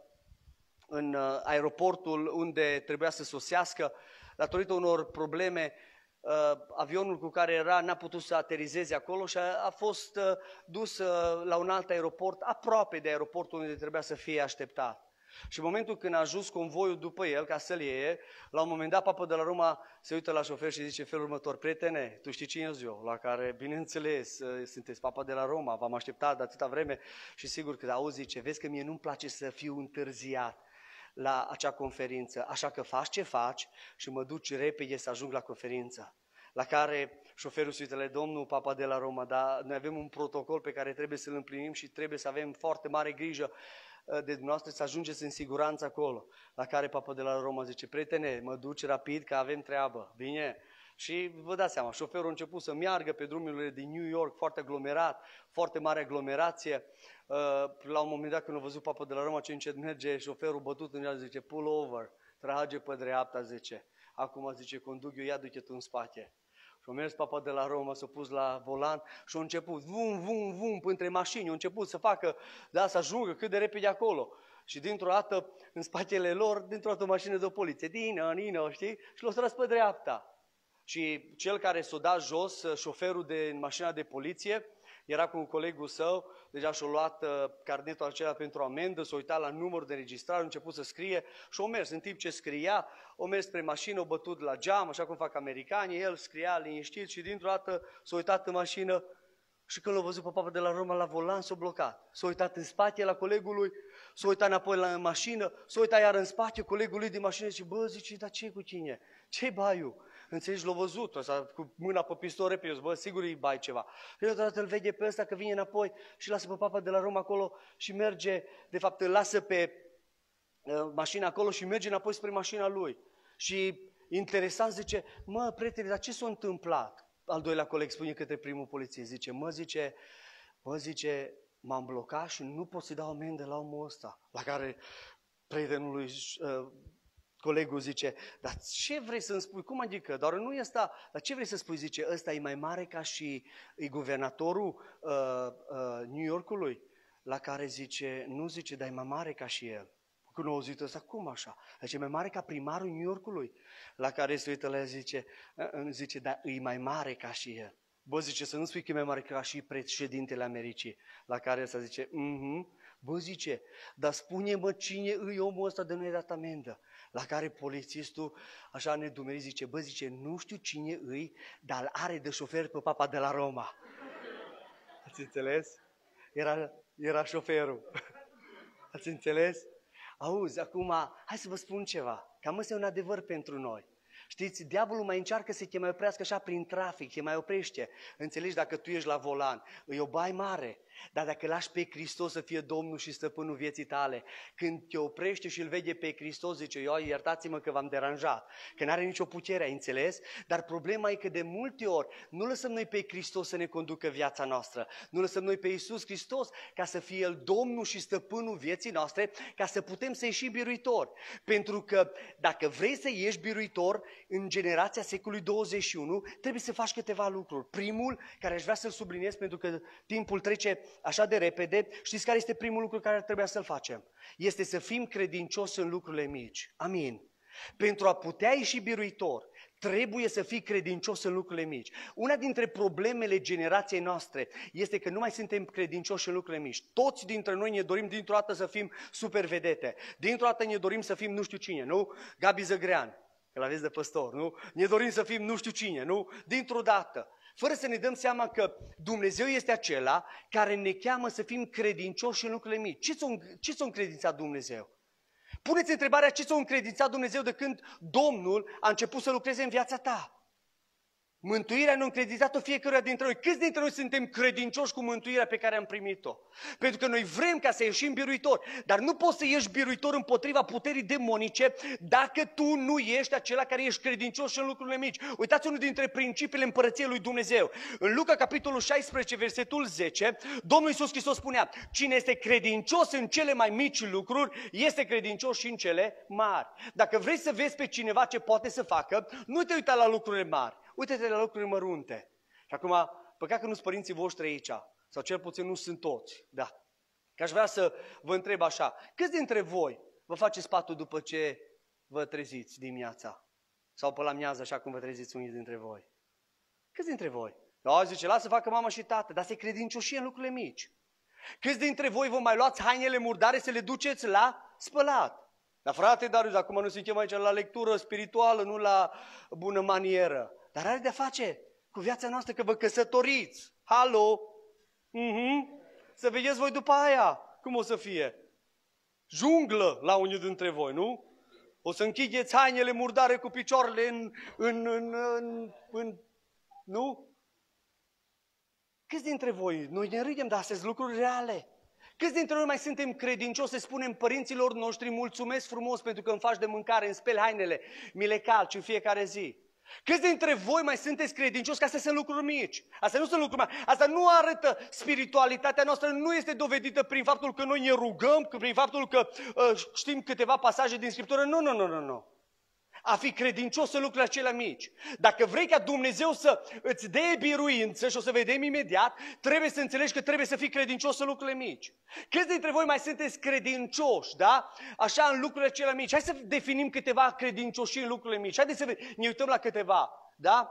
în aeroportul unde trebuia să sosească. Datorită unor probleme, avionul cu care era n-a putut să aterizeze acolo și a, a fost dus la un alt aeroport, aproape de aeroportul unde trebuia să fie așteptat. Și în momentul când a ajuns convoiul după el ca să-l iei, la un moment dat Papa de la Roma se uită la șofer și zice felul următor: prietene, tu știi cine sunt eu? La care, bineînțeles, sunteți Papa de la Roma, v-am așteptat de atâta vreme și sigur că auzi, zice, vezi că mie nu-mi place să fiu întârziat la acea conferință, așa că faci ce faci și mă duci repede să ajung la conferință. la care șoferul se uită la domnul Papa de la Roma, dar noi avem un protocol pe care trebuie să-l împlinim și trebuie să avem foarte mare grijă de dumneavoastră să ajungeți în siguranță acolo. La care Papa de la Roma zice, prietene, mă duci rapid că avem treabă. Bine? Și vă dați seama, șoferul a început să meargă pe drumurile din New York, foarte aglomerat, foarte mare aglomerație. La un moment dat când a văzut Papa de la Roma ce încet merge, șoferul bătut în el zice, pull over, trage pe dreapta, zice. Acum zice, conduc eu, ia du-te tu în spate. Și a mers Papa de la Roma, s-a pus la volan și a început, vum, vum, vum, între mașini, a început să facă, da, să ajungă cât de repede acolo. Și dintr-o dată, în spatele lor, dintr-o dată o mașină de poliție, dină, nină, știi? Și l-a tras pe dreapta. Și cel care s-a dat jos, șoferul de mașina de poliție, era cu un colegul său, deja și-a luat carnetul acela pentru amendă, s-a uitat la numărul de înregistrare, a început să scrie și a mers. În timp ce scria, a mers spre mașină, a bătut la geam, așa cum fac americanii, el scria liniștit și dintr-o dată s-a uitat în mașină și când l-a văzut pe Papa de la Roma la volan, s-a blocat. S-a uitat în spate la colegul lui, s-a uitat înapoi la mașină, s-a uitat iar în spate, colegul lui din mașină și bă, zice, dar ce cu cine? Ce-i baiu? Înțelegi, l-a văzut ăsta, cu mâna pe pistol repede, bă, sigur îi bai ceva. Și deodată îl vede pe ăsta că vine înapoi și lasă pe Papa de la Roma acolo și merge, de fapt îl lasă pe uh, mașina acolo și merge înapoi spre mașina lui. Și interesant zice, mă, prietene, dar ce s-a întâmplat? Al doilea coleg spune către primul polițist, zice, mă, zice, mă, zice, m-am blocat și nu pot să-i dau amendă la omul ăsta. La care prietenul lui, uh, colegul zice, dar ce vrei să-mi spui? Cum adică? Doar nu e asta, dar ce vrei să spui? Zice, ăsta e mai mare ca și e guvernatorul uh, uh, New Yorkului? La care zice, nu zice, dar e mai mare ca și el. Când a auzit ăsta, cum așa? Zice, mai mare ca primarul New Yorkului? La care se uită la el, zice, zice, dar e mai mare ca și el. Bă, zice, să nu spui că e mai mare ca și președintele Americii. La care ăsta zice, mhm. Bă, zice, dar spune-mă cine e omul ăsta de nu-i dat amendă. La care polițistul, așa nedumerit, zice, bă, zice, nu știu cine îi, dar are de șofer pe Papa de la Roma. Ați înțeles? Era, era șoferul. Ați înțeles? Auzi, acum, hai să vă spun ceva, cam ăsta e un adevăr pentru noi. Știți, diavolul mai încearcă să te mai oprească așa prin trafic, te mai oprește. Înțelegi, dacă tu ești la volan, e o bai mare. Dar dacă lași pe Hristos să fie Domnul și Stăpânul vieții tale, când te oprește și îl vede pe Hristos, zice, eu iertați-mă că v-am deranjat, că n-are nicio putere, ai înțeles? Dar problema e că de multe ori nu lăsăm noi pe Hristos să ne conducă viața noastră, nu lăsăm noi pe Iisus Hristos ca să fie El Domnul și Stăpânul vieții noastre, ca să putem să ieșim biruitori. Pentru că dacă vrei să ieși biruitor în generația secolului douăzeci și unu, trebuie să faci câteva lucruri. Primul, care aș vrea să-l subliniez pentru că timpul trece așa de repede, știți care este primul lucru care trebuia să-l facem? Este să fim credincioși în lucrurile mici. Amin. Pentru a putea ieși biruitor, trebuie să fii credincios în lucrurile mici. Una dintre problemele generației noastre este că nu mai suntem credincioși în lucrurile mici. Toți dintre noi ne dorim dintr-o dată să fim super vedete. Dintr-o dată ne dorim să fim nu știu cine, nu? Gabi Zăgrean, că l-aveți de păstor, nu? Ne dorim să fim nu știu cine, nu? Dintr-o dată. Fără să ne dăm seama că Dumnezeu este acela care ne cheamă să fim credincioși în lucrurile mici. Ce ți-a, ce ți-a încredințat Dumnezeu? Puneți întrebarea ce ți-a încredințat Dumnezeu de când Domnul a început să lucreze în viața ta. Mântuirea ne-a încredințat-o fiecăruia dintre noi. Câți dintre noi suntem credincioși cu mântuirea pe care am primit-o? Pentru că noi vrem ca să ieșim biruitori, dar nu poți să ieși biruitor împotriva puterii demonice dacă tu nu ești acela care ești credincios în lucrurile mici. Uitați unul dintre principiile împărăției lui Dumnezeu. În Luca, capitolul șaisprezece, versetul zece, Domnul Iisus Hristos spunea, cine este credincios în cele mai mici lucruri, este credincios și în cele mari. Dacă vrei să vezi pe cineva ce poate să facă, nu te uita la lucrurile mari. Uite-te la lucruri mărunte. Și acum, păcat că nu sunt părinții voștri aici, sau cel puțin nu sunt toți, da. Că aș vrea să vă întreb așa, câți dintre voi vă faceți patul după ce vă treziți dimineața? Sau pe la miază, așa cum vă treziți unii dintre voi? Câți dintre voi? Da, zice, lasă să facă mama și tată, dar să-i credincioșie în lucrurile mici. Câți dintre voi vă mai luați hainele murdare să le duceți la spălat? Dar frate Darius, acum nu suntem aici la lectură spirituală, nu la bună manieră. Dar are de-a face cu viața noastră că vă căsătoriți. Halo? Uh-huh. Să vedeți voi după aia cum o să fie. Junglă la unii dintre voi, nu? O să închideți hainele murdare cu picioarele în, în, în, în, în Nu? Câți dintre voi, noi ne râdem, dar astea sunt lucruri reale. Câți dintre noi mai suntem credincioși să spunem părinților noștri mulțumesc frumos pentru că îmi faci de mâncare, îmi speli hainele, mi le calci în fiecare zi? Câți dintre voi mai sunteți credincioși că astea sunt lucruri mici? Astea nu sunt lucruri mari. Asta nu arătă spiritualitatea noastră, nu este dovedită prin faptul că noi ne rugăm, prin faptul că uh, știm câteva pasaje din Scriptură. Nu, nu, nu, nu, nu. A fi credincios în lucrurile acelea mici. Dacă vrei ca Dumnezeu să îți dea biruință, și o să vedem imediat, trebuie să înțelegi că trebuie să fii credincios în lucrurile mici. Câți dintre voi mai sunteți credincioși, da? Așa, în lucrurile acelea mici. Hai să definim câteva credincioșii în lucrurile mici. Haideți să ne uităm la câteva, da?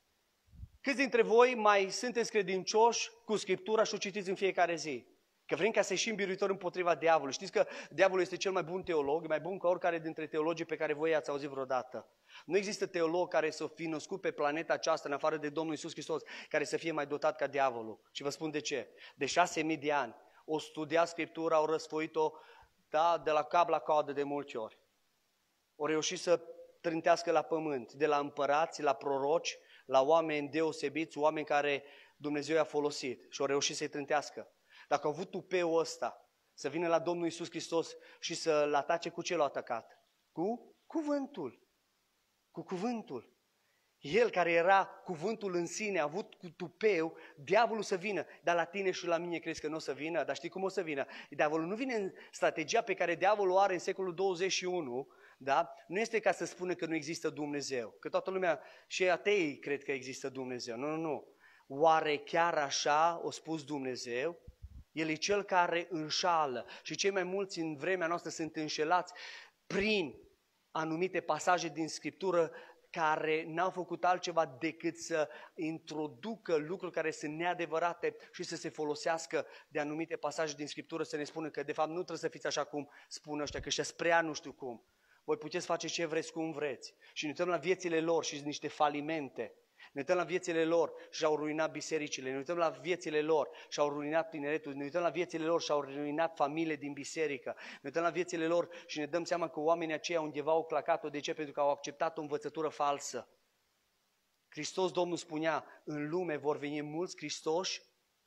Câți dintre voi mai sunteți credincioși cu Scriptura și o citiți în fiecare zi? Că vrem ca să ieșim biruitor împotriva diavolului. Știți că diavolul este cel mai bun teolog, mai bun ca oricare dintre teologii pe care voi ați auzit vreodată. Nu există teolog care să fi născut pe planeta aceasta, în afară de Domnul Iisus Hristos, care să fie mai dotat ca diavolul. Și vă spun de ce. De șase mii de ani o studia Scriptura, au răsfoit-o, da, de la cap la coadă de multe ori. Au reușit să trântească la pământ, de la împărați, la proroci, la oameni deosebiți, oameni care Dumnezeu i-a folosit și au reușit să-i trântească. Dacă au avut tupeul ăsta, să vină la Domnul Iisus Hristos și să-L atace, cu ce l-a atacat? Cu cuvântul. Cu cuvântul. El care era cuvântul în sine, a avut cu tupeu, diavolul să vină. Dar la tine și la mine crezi că nu o să vină? Dar știi cum o să vină? Diavolul nu vine în strategia pe care diavolul o are în secolul douăzeci și unu, da? Nu este ca să spună că nu există Dumnezeu. Că toată lumea, și ateii cred că există Dumnezeu. Nu, nu, nu. Oare chiar așa o spus Dumnezeu? El e cel care înșală și cei mai mulți în vremea noastră sunt înșelați prin anumite pasaje din Scriptură care n-au făcut altceva decât să introducă lucruri care sunt neadevărate și să se folosească de anumite pasaje din Scriptură să ne spună că de fapt nu trebuie să fiți așa cum spun ăștia, că ăștia spre nu știu cum. Voi puteți face ce vreți, cum vreți. Și ne uităm la viețile lor și niște falimente. Ne uităm la viețile lor și au ruinat bisericile, ne uităm la viețile lor și au ruinat tineretul, ne uităm la viețile lor și au ruinat familiile din biserică, ne uităm la viețile lor și ne dăm seama că oamenii aceia undeva au clacat-o. De ce? Pentru că au acceptat o învățătură falsă. Hristos, Domnul spunea, în lume vor veni mulți Hristoși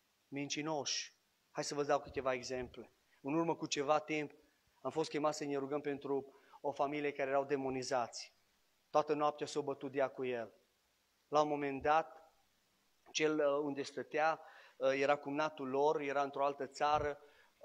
mincinoși. Hai să vă dau câteva exemple. În urmă cu ceva timp am fost chemat să ne rugăm pentru o familie care erau demonizați. Toată noaptea s-a bătut dea cu el. La un moment dat, cel unde stătea era cumnatul lor, era într-o altă țară,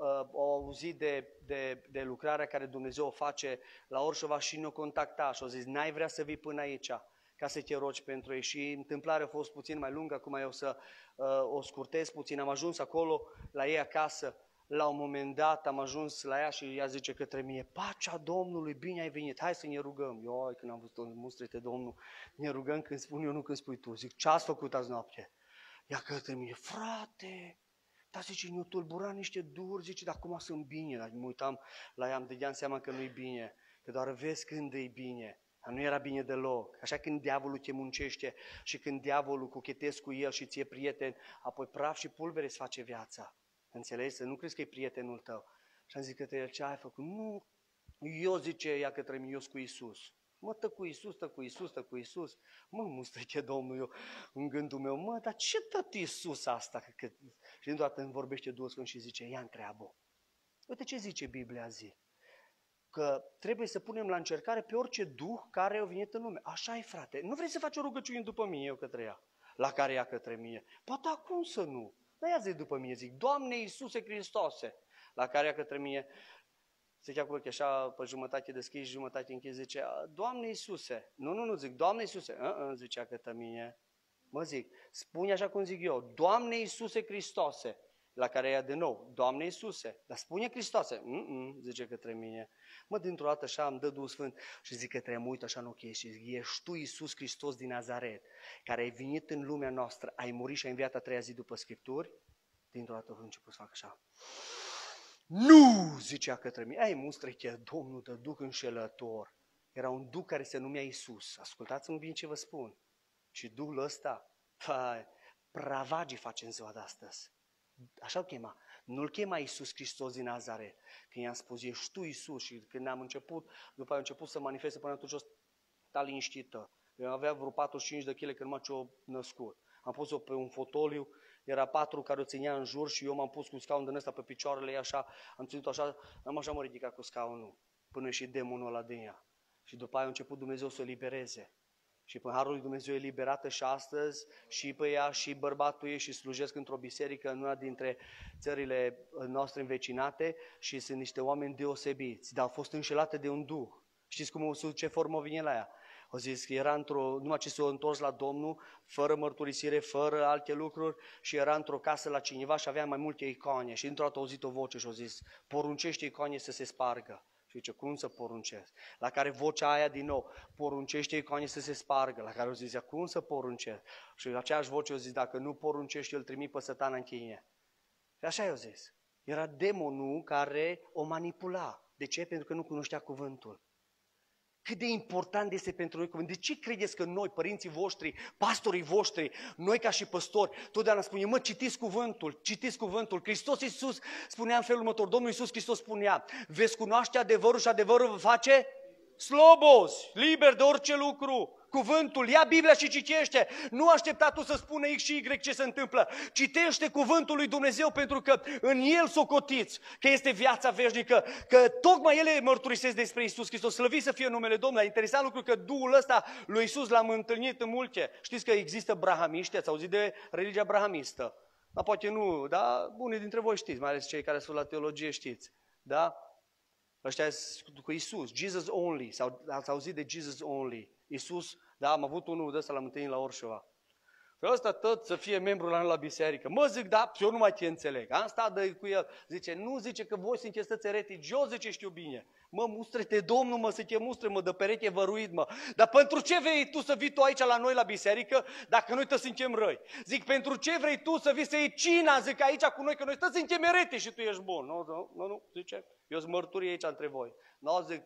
au auzit de, de, de lucrarea care Dumnezeu o face la Orșova și ne-o contacta și au zis, n-ai vrea să vii până aici ca să te rogi pentru ei. Și întâmplarea a fost puțin mai lungă, acum eu să uh, o scurtez puțin. Am ajuns acolo la ei acasă, la un moment dat am ajuns la ea și ea zice către mine, pacea Domnului, bine ai venit, hai să ne rugăm. Eu, când am văzut, mustrite Domnul, ne rugăm când spun eu, nu când spui tu. Zic, ce ați făcut azi noapte? Ea către mine, frate, dar zice, ne-au tulburat niște duri, zice, dar acum sunt bine. Dar mă uitam la ea, îmi dădeam seama că nu-i bine, că doar vezi când e bine. Dar nu era bine deloc. Așa când diavolul te muncește și când diavolul cuchetezi cu el și ție prieten, apoi praf și pulbere îți face viața. Înțelegi? Să nu crezi că e prietenul tău. Și am zis către el, ce ai făcut? Nu, eu, zice ea către mine, eu sunt cu Iisus. Mă, tă cu Iisus, tă cu Iisus, tă cu Iisus. Mă, mustră-te Domnul, eu în gândul meu, mă, dar ce tot Iisus asta? Că... Și dintr-o dată îmi vorbește Duhul Sfânt și zice, ia întreabă. Uite ce zice Biblia zi. Că trebuie să punem la încercare pe orice duh care a venit în lume. Așa e, frate. Nu vrei să faci o rugăciune după mine, eu către ea, la care ea către mine? Poate acum să nu. Dar ia zi după mine, zic, Doamne Iisuse Hristose, la care ea către mine, se cheamă cu ochii așa, pe jumătate deschis, jumătate închis, zice, Doamne Iisuse. Nu, nu, nu, zic, Doamne Iisuse. Uh-uh, zicea către mine. Mă zic, spune așa cum zic eu, Doamne Iisuse Hristose. La care ea de nou, Doamne Iisuse, dar spune Hristoase, mm-mm, zice către mine. Mă, dintr-o dată așa îmi dă Duhul Sfânt și zic către ea, mă uit așa în ochii și zic, ești tu Iisus Hristos din Nazaret, care ai venit în lumea noastră, ai murit și ai înviat a treia zi după Scripturi? Dintr-o dată a început să fac așa. Nu, zicea către mine, ai mustră-te, Domnul de duc înșelător. Era un duc care se numea Iisus. Ascultați-mă bine ce vă spun. Și Duhul ăsta, hai, pravagii face în ziua de astăzi. Așa-l chema. Nu-l chema Iisus Hristos din Nazaret. Când i-am spus, ești tu Iisus, și când am început, după a început să manifeste până atunci, sta liniștită. Eu avea vreo patruzeci și cinci de kilograme când m-a ce-o născut. am pus-o pe un fotoliu, era patru care o ținea în jur și eu m-am pus cu scaun din ăsta pe picioarele ei așa, am ținut așa, am așa mă ridicat cu scaunul, până și demonul ăla din ea. Și după aia a început Dumnezeu să o libereze. Și prin Harul lui Dumnezeu e liberată și astăzi, și pe ea, și bărbatul ei, și slujesc într-o biserică în una dintre țările noastre învecinate și sunt niște oameni deosebiți, dar au fost înșelate de un duh. Știți cum o, ce formă vine la ea? Au zis că era într-o, numai ce s-a întors la Domnul, fără mărturisire, fără alte lucruri, și era într-o casă la cineva și avea mai multe icoane. Și dintr-o dată a auzit o voce și a zis, poruncește icoane să se spargă. Și zice, cum să poruncesc? La care vocea aia din nou, poruncește icoane să se spargă. La care o zicea, cum să poruncesc? Și aceeași voce a zis, dacă nu poruncești, eu îl trimit pe Satan în tine. Și așa i-a zis. Era demonul care o manipula. De ce? Pentru că nu cunoștea cuvântul. Cât de important este pentru noi cuvântul. De ce credeți că noi, părinții voștri, pastorii voștri, noi ca și păstori, totdeauna spunem, mă, citiți cuvântul, citiți cuvântul. Hristos Iisus spunea în felul următor, Domnul Iisus Hristos spunea, veți cunoaște adevărul și adevărul vă face slobos, liber de orice lucru. Cuvântul, ia Biblia și citește. Nu aștepta tu să spună X și Y ce se întâmplă. Citește cuvântul lui Dumnezeu pentru că în el socotiți că este viața veșnică, că tocmai ele mărturisesc despre Iisus Hristos. Slăvit să fie numele Domnului. Interesant lucru că Duhul ăsta lui Iisus l-am întâlnit în multe. Știți că există brahamiști, ați auzit de religia brahamistă. Dar poate nu, dar unii dintre voi știți, mai ales cei care sunt la teologie știți. Da? Ăștia cu Iisus, Jesus only, sau ați auzit de Jesus only. Iisus, da, am avut unul de ăsta, l-am întâlnit la Orșova. Și ăsta tot să fie membru la noi la biserică. Mă, zic, da, eu nu mai te înțeleg. Am stat de cu el. Zice, nu zice că voi sunteți tăți eretici, eu zice știu bine. Mă, mustre-te, Domnul, mă, să te mustre, mă, de perete văruit, mă. Dar pentru ce vrei tu să vii tu aici la noi la biserică dacă noi toți suntem răi? Zic, pentru ce vrei tu să vii să iei cina, zic, aici cu noi, că noi toți suntem eretici și tu ești bun. Nu, nu, nu, nu, zice, eu sunt mărturie aici între voi. Nu, zic,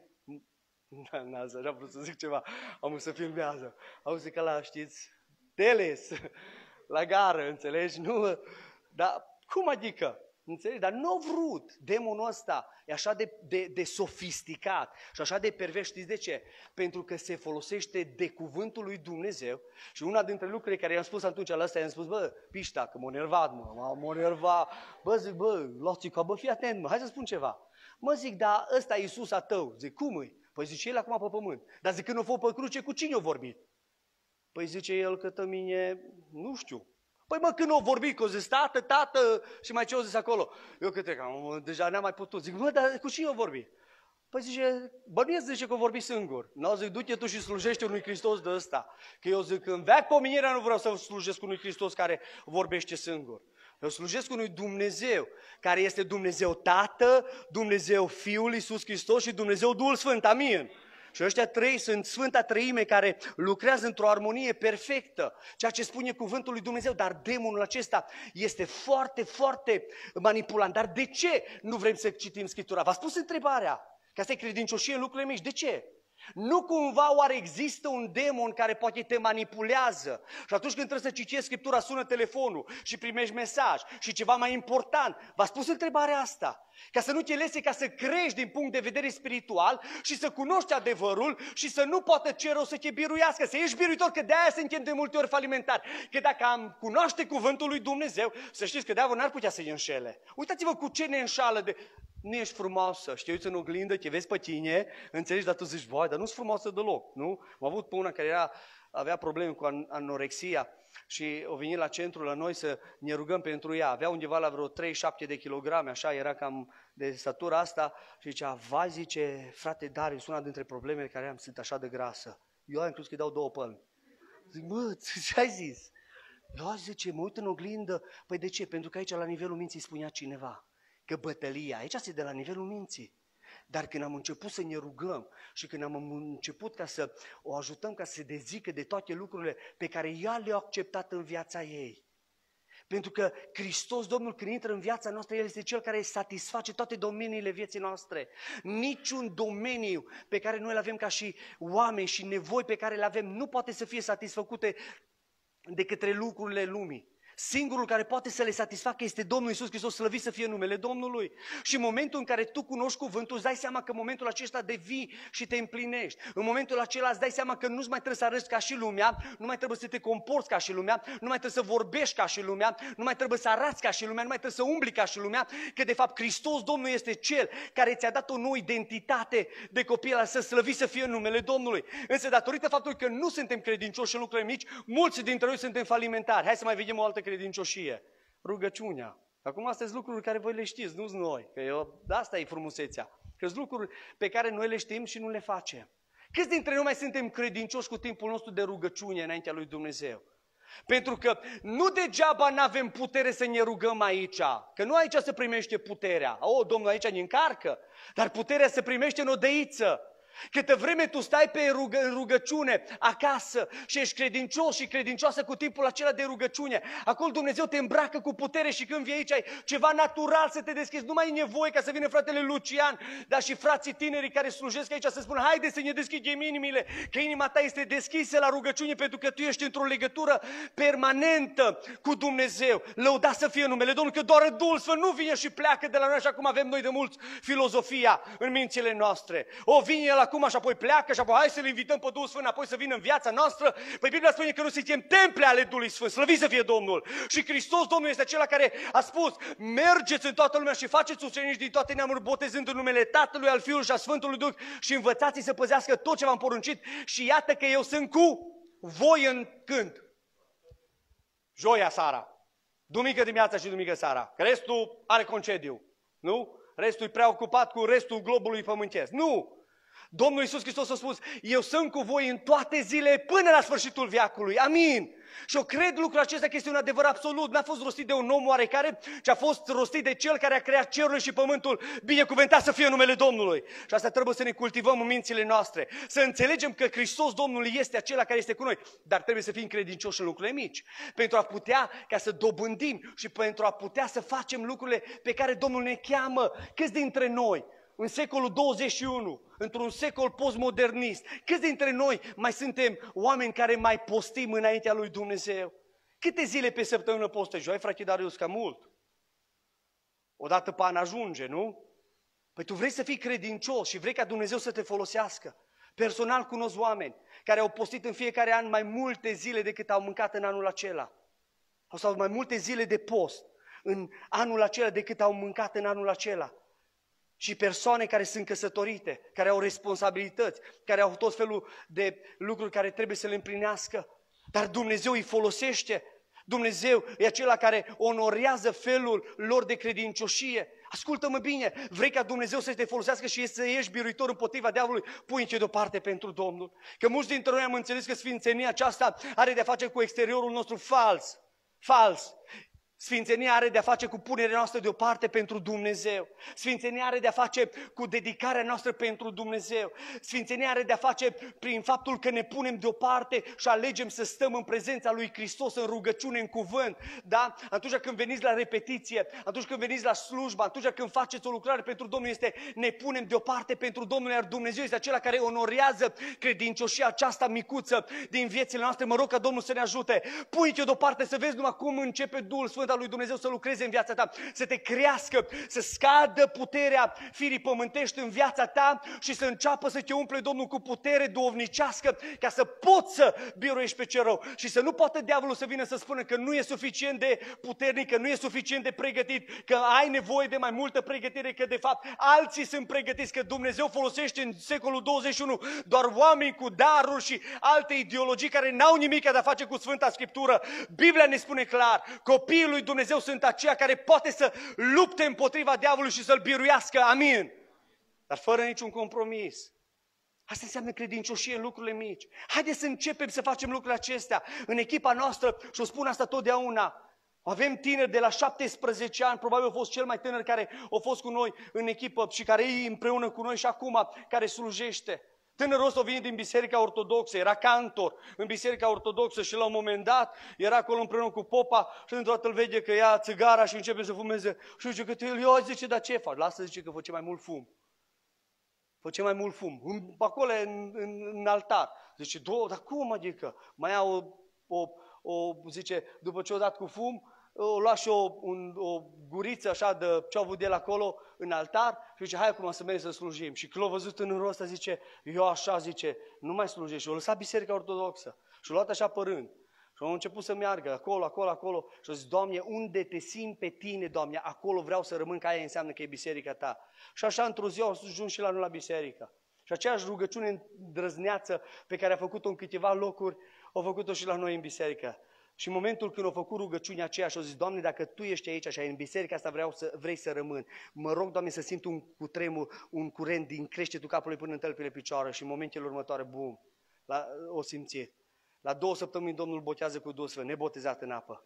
n-a, așa vrut să zic ceva, am să filmează. Auzi că la, știți, Teles, la gară, înțelegi? Nu, dar cum adică? Înțelegi? Dar nu a vrut. Demonul ăsta e așa de, de, de sofisticat și așa de pervers. Știți de ce? Pentru că se folosește de cuvântul lui Dumnezeu și una dintre lucrurile care i-am spus atunci la ăsta, i-am spus, bă, pișta, că m-a nervat, mă, m-a nervat. Bă, zic, bă, luați-o, bă, fii atent, mă, hai să spun ceva. Mă, zic, dar ăsta e Iisus a tău. Zic, cum îi? Păi zice, el acum pe pământ. Dar zic, când a fost pe cruce, cu cine a vorbit? Păi zice el că mine, nu știu. Păi mă, când a vorbit, că o zis, tată, tată, și mai ce o zis acolo? Eu câte că deja n-am mai putut. Zic, mă, dar cu cine a vorbit? Păi zice, bănuiesc, zice că a vorbit singur. Nu, zic, du-te tu și slujește unui Hristos de ăsta. Că eu zic, în veac pomenirea nu vreau să slujesc unui Hristos care vorbește singur. Eu slujesc unui Dumnezeu, care este Dumnezeu Tată, Dumnezeu Fiul Iisus Hristos și Dumnezeu Duhul Sfânt. Amin. Și ăștia trei sunt Sfânta Treime care lucrează într-o armonie perfectă, ceea ce spune cuvântul lui Dumnezeu, dar demonul acesta este foarte, foarte manipulant. Dar de ce nu vrem să citim Scriptura? V-a spus întrebarea, că asta e credincioșie în lucrurile mici. De ce? Nu cumva oare există un demon care poate te manipulează și atunci când trebuie să citești Scriptura sună telefonul și primești mesaj și ceva mai important, v-a spus întrebarea asta, ca să nu te lese ca să crești din punct de vedere spiritual și să cunoști adevărul și să nu poată ce rău să te biruiască, să ești biruitor, că de-aia suntem de multe ori falimentari, că dacă am cunoaște cuvântul lui Dumnezeu, să știți că de-aia n-ar putea să-i înșele. Uitați-vă cu ce ne înșală de... Nu ești frumoasă, știi, uiți în oglindă, te vezi pe tine, înțelegi, dar tu zici, vai, dar nu-s frumoasă deloc, nu? Am avut pe una care era, avea probleme cu anorexia și o venit la centru la noi să ne rugăm pentru ea. Avea undeva la vreo treizeci și șapte de kilograme, așa, era cam de statura asta și zicea, vai, zice, frate Darius, una dintre problemele care am, sunt așa de grasă. Eu am crezut că îi dau două pălmi. Zic, mă, ce ai zis? Eu zice, mă uit în oglindă, păi de ce? Pentru că aici la nivelul minții spunea cineva că bătălia, aici este de la nivelul minții. Dar când am început să ne rugăm și când am început ca să o ajutăm ca să se dezică de toate lucrurile pe care ea le-a acceptat în viața ei. Pentru că Hristos, Domnul, când intră în viața noastră, El este Cel care satisface toate domeniile vieții noastre. Niciun domeniu pe care noi îl avem ca și oameni și nevoi pe care le avem nu poate să fie satisfăcute de către lucrurile lumii. Singurul care poate să le satisfacă este Domnul Iisus Hristos, slăvit să fie numele Domnului. Și în momentul în care tu cunoști cuvântul, îți dai seama că în momentul acesta devii și te împlinești. În momentul acela îți dai seama că nu mai trebuie să arăți ca și lumea, nu mai trebuie să te comporți ca și lumea, nu mai trebuie să vorbești ca și lumea, nu mai trebuie să arăți ca și lumea, nu mai trebuie să umbli ca și lumea, că de fapt Hristos Domnul este Cel care ți-a dat o nouă identitate de copil, să slăvi să fie numele Domnului. Însă datorită faptului că nu suntem credincioși în lucrurile mici, mulți dintre noi suntem falimentari. Hai să mai vedem o altă credincioșie. Rugăciunea. Acum astea sunt lucruri care voi le știți, nu-s noi. Că eu, asta e frumusețea. Că sunt lucruri pe care noi le știm și nu le facem. Câți dintre noi mai suntem credincioși cu timpul nostru de rugăciune înaintea lui Dumnezeu? Pentru că nu degeaba n-avem putere să ne rugăm aici. Că nu aici se primește puterea. O, Domnul aici ne încarcă. Dar puterea se primește în odăiță. Câtă vreme tu stai pe rugă, în rugăciune acasă și ești credincios și credincioasă cu timpul acela de rugăciune, acolo Dumnezeu te îmbracă cu putere și când vii aici ai ceva natural să te deschizi. Nu mai e nevoie ca să vină fratele Lucian, dar și frații tinerii care slujesc aici să spună: haide să ne deschidem inimile, că inima ta este deschisă la rugăciune pentru că tu ești într-o legătură permanentă cu Dumnezeu. Lăudat să fie numele Domnului, că doar Duhul Sfânt nu vine și pleacă de la noi așa cum avem noi de mulți filozofia în mințile noastre. O, vine el acum și apoi pleacă și apoi hai să-L invităm pe Duhul Sfânt apoi să vină în viața noastră. Păi Biblia spune că noi suntem temple ale Duhului Sfânt, slăvit să fie Domnul. Și Hristos Domnul este acela care a spus: mergeți în toată lumea și faceți ucenici din toate neamuri, botezând în numele Tatălui, al Fiului și a Sfântului Duh și învățați-i să păzească tot ce v-am poruncit și iată că eu sunt cu voi în când? Joia seara, duminică dimineața și duminică seara. Că restul are concediu, nu? Restul e prea ocupat cu restul globului pământesc. Nu! Domnul Iisus Hristos a spus: eu sunt cu voi în toate zile până la sfârșitul veacului. Amin. Și eu cred lucrul acesta că este un adevăr absolut. N-a fost rostit de un om oarecare, ci a fost rostit de Cel care a creat cerul și pământul. Binecuvântat să fie numele Domnului. Și asta trebuie să ne cultivăm în mințile noastre. Să înțelegem că Hristos Domnul este acela care este cu noi. Dar trebuie să fim credincioși în lucrurile mici. Pentru a putea ca să dobândim și pentru a putea să facem lucrurile pe care Domnul ne cheamă. Câți dintre noi în secolul douăzeci și unu, într-un secol postmodernist, câți dintre noi mai suntem oameni care mai postim înaintea lui Dumnezeu? Câte zile pe săptămână postă? Joi, frate Darius, ca mult. Odată pe an ajunge, nu? Păi tu vrei să fii credincios și vrei ca Dumnezeu să te folosească. Personal cunosc oameni care au postit în fiecare an mai multe zile decât au mâncat în anul acela. Sau mai multe zile de post în anul acela decât au mâncat în anul acela. Și persoane care sunt căsătorite, care au responsabilități, care au tot felul de lucruri care trebuie să le împlinească. Dar Dumnezeu îi folosește. Dumnezeu e acela care onorează felul lor de credincioșie. Ascultă-mă bine, vrei ca Dumnezeu să te folosească și să ieși biruitor împotriva diavolului? Pune-te deoparte pentru Domnul. Că mulți dintre noi am înțeles că sfințenia aceasta are de-a face cu exteriorul nostru fals. Fals. Sfințenia are de-a face cu punerea noastră deoparte pentru Dumnezeu. Sfințenia are de-a face cu dedicarea noastră pentru Dumnezeu. Sfințenia are de-a face prin faptul că ne punem deoparte și alegem să stăm în prezența lui Hristos, în rugăciune, în cuvânt. Da? Atunci când veniți la repetiție, atunci când veniți la slujbă, atunci când faceți o lucrare pentru Domnul, este ne punem deoparte pentru Domnul, iar Dumnezeu este acela care onorează credincioșia aceasta micuță din viețile noastre. Mă rog ca Domnul să ne ajute. Pune-te deoparte să vezi numai cum începe Duhul Sfânt al lui Dumnezeu să lucreze în viața ta, să te crească, să scadă puterea firii pământești în viața ta și să înceapă să te umple Domnul cu putere duhovnicească ca să poți să biruiești pe ce rău și să nu poată diavolul să vină să spună că nu e suficient de puternic, că nu e suficient de pregătit, că ai nevoie de mai multă pregătire, că de fapt alții sunt pregătiți, că Dumnezeu folosește în secolul douăzeci și unu doar oameni cu daruri și alte ideologii care n-au nimic de a face cu Sfânta Scriptură. Biblia ne spune clar, copiii lui Dumnezeu sunt aceia care poate să lupte împotriva diavolului și să-l biruiască. Amin. Dar fără niciun compromis. Asta înseamnă credincioșie în lucrurile mici. Haideți să începem să facem lucrurile acestea în echipa noastră și o spun asta totdeauna. Avem tineri de la șaptesprezece ani, probabil a fost cel mai tânăr care a fost cu noi în echipă și care e împreună cu noi și acum care slujește. Tânărul ăsta a venit din Biserica Ortodoxă, era cantor în Biserica Ortodoxă și la un moment dat era acolo împreună cu popa și dintr-o dată îl vede că ia țigara și începe să fumeze. Și zice că el, eu zice, dar ce faci? Lasă, zice că face mai mult fum. Face mai mult fum. Acolo în, în, în altar. Zice, două, dar cum adică? Mai ia o, o, o, zice, după ce o dat cu fum, o lua și o, un, o guriță așa de ce-a avut el acolo în altar și zice, hai acum să mergem să slujim. Și când l-a văzut în rândul ăsta, zice, eu așa, zice, nu mai slujesc. Și a lăsat Biserica Ortodoxă și a luat așa pe rând. Și a început să meargă acolo, acolo, acolo. Și a zis, Doamne, unde te simt pe tine, Doamne, acolo vreau să rămân, că aia înseamnă că e biserica ta. Și așa, într-o zi, a ajuns și la noi la biserică. Și aceeași rugăciune îndrăzneață pe care a făcut-o în câteva locuri, a făcut-o și la noi în biserică. Și în momentul când a făcut rugăciunea aceea și a zis, Doamne, dacă Tu ești aici și în biserica asta vreau să, vrei să rămân, mă rog, Doamne, să simt un cutremur, un curent din creștetul capului până în tălpile picioare. Și în momentele următoare, bum, la, o simțit. La două săptămâni Domnul botează cu Duhul Sfânt, nebotezat în apă.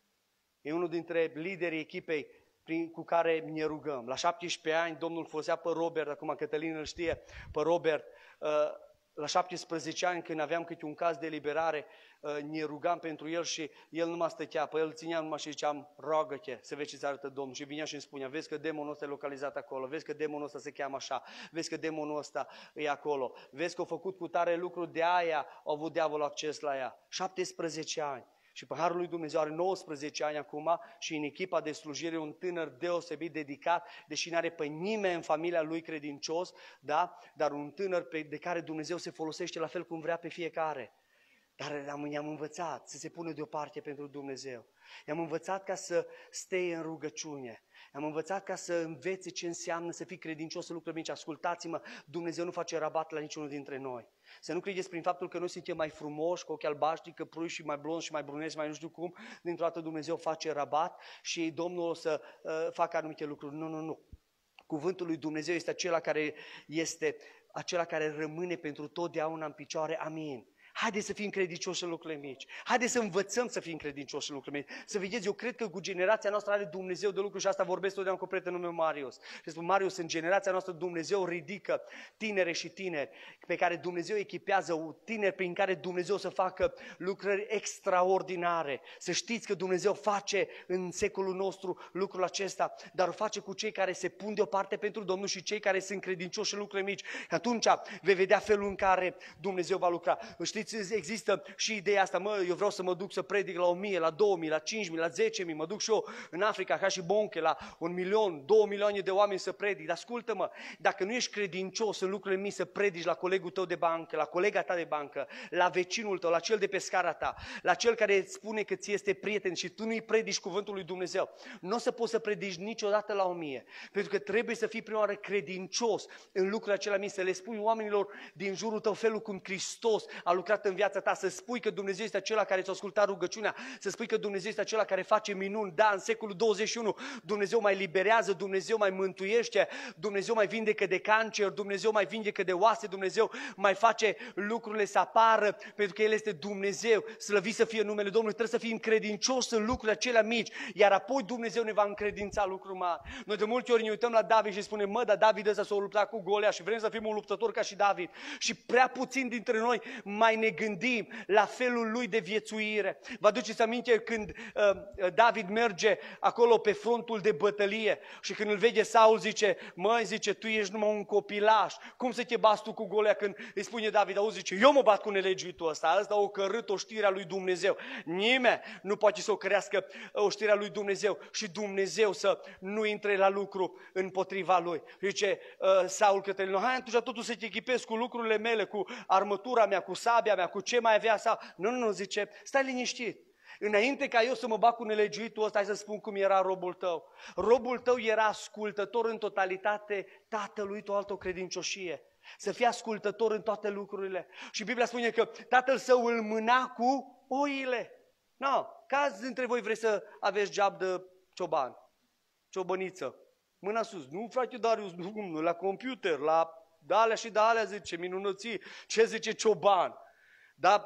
E unul dintre liderii echipei prin, cu care ne rugăm. La șaptesprezece ani Domnul folosea pe Robert, acum Cătălin îl știe, pe Robert, uh, la șaptesprezece ani, când aveam câte un caz de eliberare, ne rugam pentru el și el nu mă stătea, pe el îl țineam numai și ziceam, roagă-te să vezi ce-ți arătă Domnul. Și vinea și îmi spunea, vezi că demonul ăsta e localizat acolo, vezi că demonul ăsta se cheamă așa, vezi că demonul ăsta e acolo, vezi că a făcut cu tare lucru, de aia a avut diavolul acces la ea. șaptesprezece ani. Și pe Harul lui Dumnezeu are nouăsprezece ani acum și în echipa de slujire un tânăr deosebit dedicat, deși nu are pe nimeni în familia lui credincios, da? Dar un tânăr pe, de care Dumnezeu se folosește la fel cum vrea pe fiecare. Dar i-am învățat să se pună deoparte pentru Dumnezeu. I-am învățat ca să stea în rugăciune. I-am învățat ca să învețe ce înseamnă să fii credincios în lucruri mici. Ascultați-mă, Dumnezeu nu face rabat la niciunul dintre noi. Să nu credeți prin faptul că noi suntem mai frumoși, cu ochi albaștri, căpruși și mai blonzi și mai bruneți, mai nu știu cum, dintr-o dată Dumnezeu face rabat și Domnul o să uh, facă anumite lucruri. Nu, nu, nu. Cuvântul lui Dumnezeu este acela care, este acela care rămâne pentru totdeauna în picioare. Amin. Haideți să fim credincioși în lucrurile mici. Haideți să învățăm să fim credincioși în lucrurile mici. Să vedeți, eu cred că cu generația noastră are Dumnezeu de lucru și asta vorbesc totdeauna cu prietenul meu Marius. Și spun, Marius, în generația noastră Dumnezeu ridică tinere și tineri pe care Dumnezeu echipează, tineri prin care Dumnezeu să facă lucrări extraordinare. Să știți că Dumnezeu face în secolul nostru lucrul acesta, dar o face cu cei care se pun deoparte pentru Domnul și cei care sunt credincioși în lucrurile mici. Atunci vei vedea felul în care Dumnezeu va lucra. Știți, există și ideea asta, mă, eu vreau să mă duc să predic la o mie, la două mii, la cinci mii, la zece mii, mă duc și eu în Africa ca și Bonche la un milion, două milioane de oameni să predic. Dar ascultă-mă, dacă nu ești credincios în lucrurile mici să predici la colegul tău de bancă, la colega ta de bancă, la vecinul tău, la cel de pe scara ta, la cel care îți spune că ți este prieten și tu nu-i predici cuvântul lui Dumnezeu, nu o să poți să predici niciodată la o mie. Pentru că trebuie să fii prima oară credincios în lucrurile acelea mici, să le spui oamenilor din jurul tău felul cum Hristos a lucrat în viața ta, să spui că Dumnezeu este acela care ți-a ascultat rugăciunea, să spui că Dumnezeu este acela care face minuni. Da, în secolul douăzeci și unu Dumnezeu mai liberează, Dumnezeu mai mântuiește, Dumnezeu mai vindecă de cancer, Dumnezeu mai vindecă de oase, Dumnezeu mai face lucrurile să apară, pentru că El este Dumnezeu. Slăvit să fie numele Domnului, trebuie să fim credincioși în lucrurile acelea mici, iar apoi Dumnezeu ne va încredința lucruri mari. Noi de multe ori ne uităm la David și spunem, mă, dar David ăsta s-a luptat cu Golia și vrem să fim un luptător ca și David. Și prea puțin dintre noi mai ne gândim la felul lui de viețuire. Vă aduceți aminte când uh, David merge acolo pe frontul de bătălie și când îl vede Saul zice, măi, zice, tu ești numai un copilaș, cum să te bați tu cu Golia? Când îi spune David, auzi, zice, eu mă bat cu nelegiuitul ăsta, ăsta o cărât o știre a lui Dumnezeu. Nimeni nu poate să o cărească o știre a lui Dumnezeu și Dumnezeu să nu intre la lucru împotriva lui. Zice uh, Saul către el, hai atunci totul să te echipezi cu lucrurile mele, cu armătura mea, cu sabia mea, cu ce mai avea sau... Nu, nu, nu, zice, stai liniștit. Înainte ca eu să mă bag cu nelegiuitul ăsta, hai să spun cum era robul tău. Robul tău era ascultător în totalitate tatălui tău, altă credincioșie. Să fie ascultător în toate lucrurile. Și Biblia spune că tatăl său îl mâna cu oile. No, cazi dintre voi vreți să aveți job de cioban, ciobăniță. Mâna sus. Nu, frate Darius, nu, nu, la computer, la de-alea și de-alea, zice, minunății. Ce zice cioban? Dar,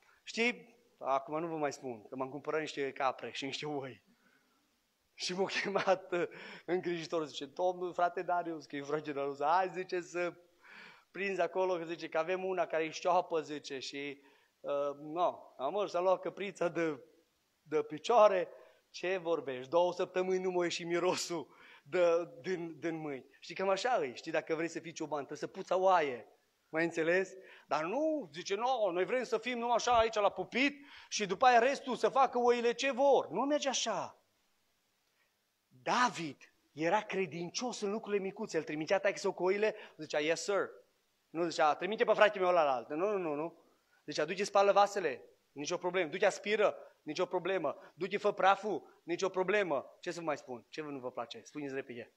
știi, acum nu vă mai spun, că m-am cumpărat niște capre și niște oi. Și m-a chemat uh, îngrijitorul, zice, domnul, frate Darius, că e frate Darius, hai, zice, să prinzi acolo, că zice, că avem una care e știoapă, zice, și, uh, nu, am mers, am luat căprița de, de picioare, ce vorbești, două săptămâni nu mă ieși mirosul de, din, din mâini. Știi, cam așa e, știi, dacă vrei să fii cioban, trebuie să puți oaie. Mai înțeles? Dar nu, zice, nu, noi vrem să fim numai așa aici la pupit și după aia restul să facă oile ce vor. Nu merge așa. David era credincios în lucrurile micuțe. El trimitea taică-său cu oile, zicea, yes, sir. Nu zicea, trimite pe fratele meu la altă. Nu, nu, nu, nu. Zicea, du-te spală vasele, nicio problemă. Du-te aspiră, nicio problemă. Du-te fă praful, nicio problemă. Ce să vă mai spun? Ce nu vă place? Spuneți repede.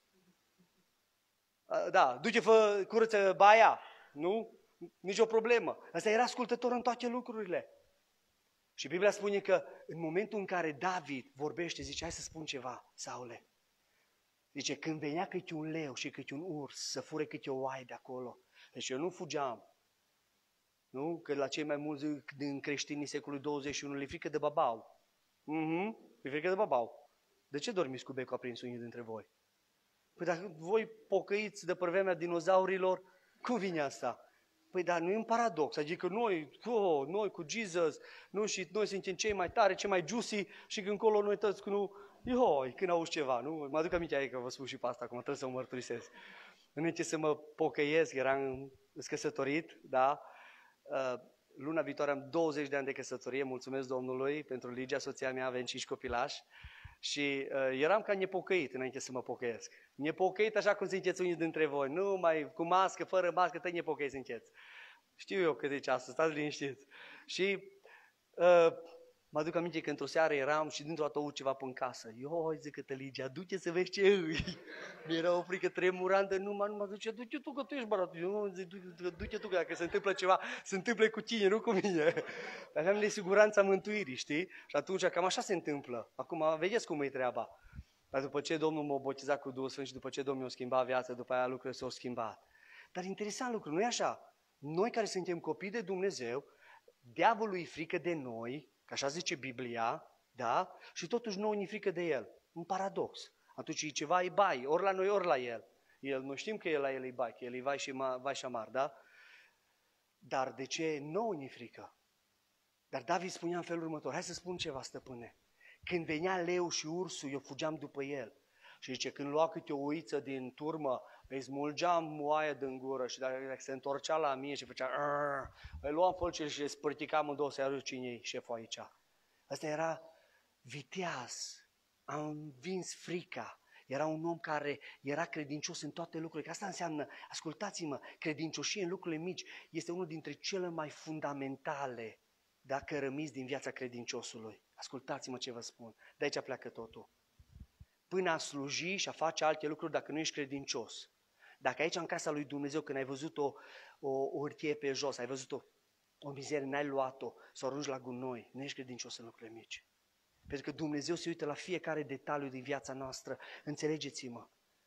Da, du-te fă curăță baia. Nu? Nicio problemă. Ăsta era ascultător în toate lucrurile. Și Biblia spune că în momentul în care David vorbește, zice, hai să spun ceva, Saule. Zice, când venea câte un leu și câte un urs să fure câte o oaie de acolo. Deci eu nu fugeam. Nu? Că la cei mai mulți din creștinii secolului douăzeci și unu le frică de babau. Mhm, le frică de babau. De ce dormiți cu becul aprins unii dintre voi? Păi dacă voi pocăiți de pe vremea dinozaurilor, cum vine asta? Păi dar nu e un paradox, adică noi, oh, noi cu Jesus, nu, și noi suntem cei mai tare, cei mai juicy și când încolo noi toți, nu, ihoi, când auzi ceva, nu? Mă aduc aminte că vă spun și pe asta, acum trebuie să mă mărturisesc. Înainte să mă pocăiesc, eram căsătorit, da? Luna viitoare am douăzeci de ani de căsătorie, mulțumesc Domnului pentru Ligia, soția mea, avem cinci copilași. Și uh, eram ca nepocăit înainte să mă pocăiesc. Nepocăit așa cum sunteți unii dintre voi. Nu mai cu mască, fără mască, tot nepocăit sunteți. Știu eu că zice asta, stați liniștiți. Și uh, mă aduc aminte că într-o seară eram și dintr-o dată aud ceva pe-n casă. Eu zic că Ligia, du-te să vezi ce îi. Mi-era o frică tremurantă, nu mă, nu mă duce, du-te tu că tu ești bărat. Eu zic, du-te tu că dacă se întâmplă ceva, se întâmplă cu tine, nu cu mine. Aveam nesiguranța mântuirii, știi? Și atunci cam așa se întâmplă. Acum vedeți cum e treaba. Dar după ce Domnul m-a botezat cu Duhul Sfânt și după ce Domnul mi-a schimbat viața, după aia lucrurile s-au schimbat. Dar interesant lucru, nu e așa? Noi care suntem copii de Dumnezeu, diavolul e frică de noi, că așa zice Biblia, da? Și totuși nouă ne frică de el. Un paradox. Atunci e ceva, e bai, ori la noi, ori la el. El, noi știm că el la el e bai, că el e vai și, ma, vai și amar, da? Dar de ce nouă ne frică? Dar David spunea în felul următor, hai să spun ceva, stăpâne. Când venea leu și ursul, eu fugeam după el. Și zice, când lua câte o uiță din turmă, îi smulgeam oaia din gură și dacă se întorcea la mine și făcea arr, îi luam fălcile și le spărticam în două, să-i arăt cine-i șeful aici. Ăsta era viteaz, a învins frica. Era un om care era credincios în toate lucrurile. Că asta înseamnă, ascultați-mă, credincioșie în lucrurile mici este unul dintre cele mai fundamentale dacă rămiți din viața credinciosului. Ascultați-mă ce vă spun. De aici pleacă totul. Până a sluji și a face alte lucruri dacă nu ești credincios. Dacă aici în casa lui Dumnezeu, când ai văzut o, o, o hârtie pe jos, ai văzut o, o mizerie, n-ai luat-o, să o arunci la gunoi, nu ești credincios în lucrurile mici. Pentru că Dumnezeu se uită la fiecare detaliu din viața noastră. Înțelegeți-mă.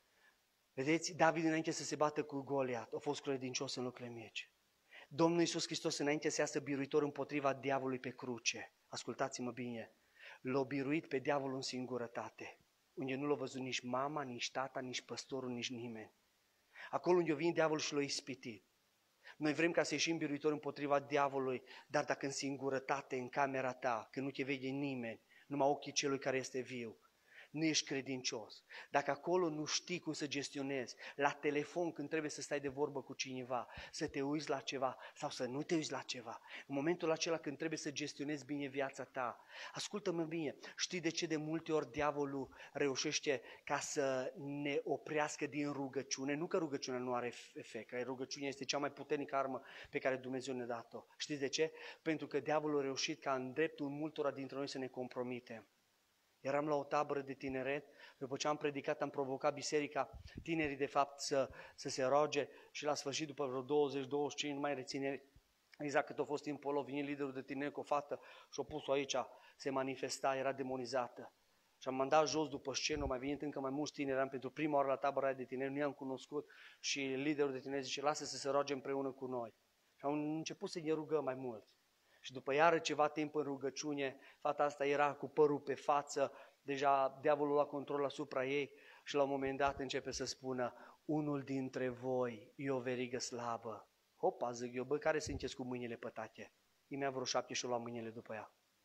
Vedeți, David înainte să se bată cu Goliat, a fost credincios în lucrurile mici. Domnul Iisus Hristos înainte să iasă biruitor împotriva diavolului pe cruce. Ascultați-mă bine. L-a biruit pe diavolul în singurătate. Unde nu l-a văzut nici mama, nici tata, nici păstorul, nici nimeni. Acolo unde a venit diavolul și l-a ispitit. Noi vrem ca să ieșim biruitor împotriva diavolului, dar dacă în singurătate, în camera ta, când nu te vede nimeni, numai ochii celui care este viu, nu ești credincios. Dacă acolo nu știi cum să gestionezi, la telefon când trebuie să stai de vorbă cu cineva, să te uiți la ceva sau să nu te uiți la ceva, în momentul acela când trebuie să gestionezi bine viața ta, ascultă-mă bine, știi de ce de multe ori diavolul reușește ca să ne oprească din rugăciune? Nu că rugăciunea nu are efect, că rugăciunea este cea mai puternică armă pe care Dumnezeu ne-a dat-o. Știți de ce? Pentru că diavolul a reușit ca în dreptul multora dintre noi să ne compromitem. Eram la o tabără de tineret, după ce am predicat, am provocat biserica, tinerii de fapt să, să se roage și la sfârșit, după vreo douăzeci douăzeci și cinci, nu mai reține exact cât a fost timpul ăla, a venit liderul de tineret cu o fată și-a pus-o aici, se manifesta, era demonizată. Și am mandat jos după scenă, au mai venit încă mai mulți tineri, eram pentru prima oară la tabăra de tineri, nu i-am cunoscut și liderul de tineri zice, lasă să se roage împreună cu noi. Și am început să ne rugăm mai mult. Și după iară ceva timp în rugăciune, fata asta era cu părul pe față, deja diavolul lua control asupra ei și la un moment dat începe să spună, unul dintre voi e o verigă slabă. Hopa, zic eu, bă, care sunteți cu mâinile pătate? Îi mi-a vreo șapte și o lua mâinile după ea.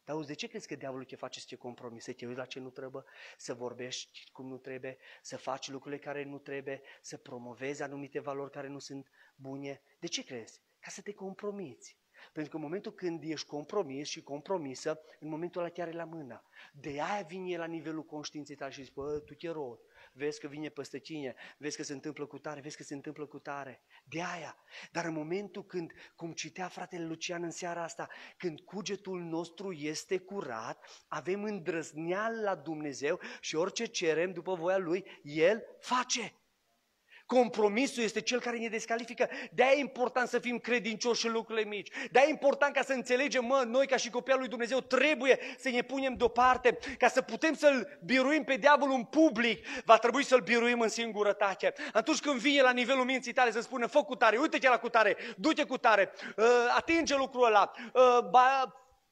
Dar auzi, de ce crezi că diavolul te face să te compromis? Să te uiți la ce nu trebuie, să vorbești cum nu trebuie, să faci lucrurile care nu trebuie, să promovezi anumite valori care nu sunt bune? De ce crezi? Ca să te compromiți. Pentru că în momentul când ești compromis și compromisă, în momentul ăla te are la mână. De aia vine la nivelul conștiinței tale și zici, bă, tu te rog, vezi că vine peste tine, vezi că se întâmplă cu tare, vezi că se întâmplă cu tare. De aia. Dar în momentul când, cum citea fratele Lucian în seara asta, când cugetul nostru este curat, avem îndrăzneală la Dumnezeu și orice cerem după voia Lui, El face. Compromisul este cel care ne descalifică. De-aia e important să fim credincioși în lucrurile mici. De-aia e important ca să înțelegem, mă, noi ca și copiii lui Dumnezeu trebuie să ne punem deoparte, ca să putem să-l biruim pe diavolul în public. Va trebui să-l biruim în singurătate. Atunci când vine la nivelul minții tale să spună, fă cu tare, uite-te la cu tare, du-te cu tare, uh, atinge lucrul ăla, uh, ba,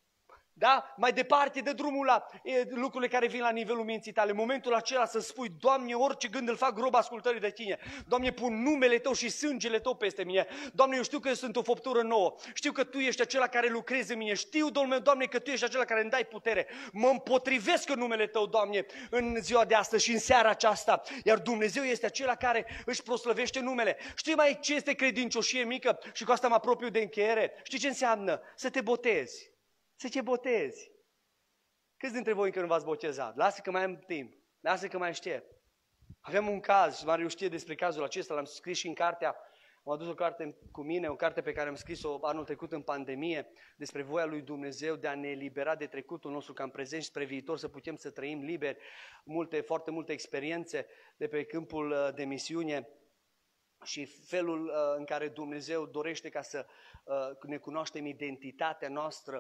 da? Mai departe de drumul la e, lucrurile care vin la nivelul minții tale. În momentul acela să spui, Doamne, orice gând îl fac rob ascultării de Tine. Doamne, pun numele Tău și sângele Tău peste mine. Doamne, eu știu că eu sunt o făptură nouă. Știu că Tu ești acela care lucrezi în mine. Știu, Domnule, Doamne, că Tu ești acela care îmi dai putere. Mă împotrivesc în numele Tău, Doamne, în ziua de astăzi și în seara aceasta. Iar Dumnezeu este acela care își proslăvește numele. Știi mai ce este credincioșie mică? Și cu asta mă apropiu de încheiere. Știi ce înseamnă? Să te botezi. Să te botezi. Câți dintre voi încă nu v-ați botezat? Lasă că mai am timp. Lasă că mai aștept. Avem un caz, Mariu știe despre cazul acesta, l-am scris și în cartea, am adus o carte cu mine, o carte pe care am scris-o anul trecut în pandemie, despre voia lui Dumnezeu de a ne elibera de trecutul nostru ca în prezent și spre viitor să putem să trăim liberi. Multe, foarte multe experiențe de pe câmpul de misiune și felul în care Dumnezeu dorește ca să ne cunoaștem identitatea noastră.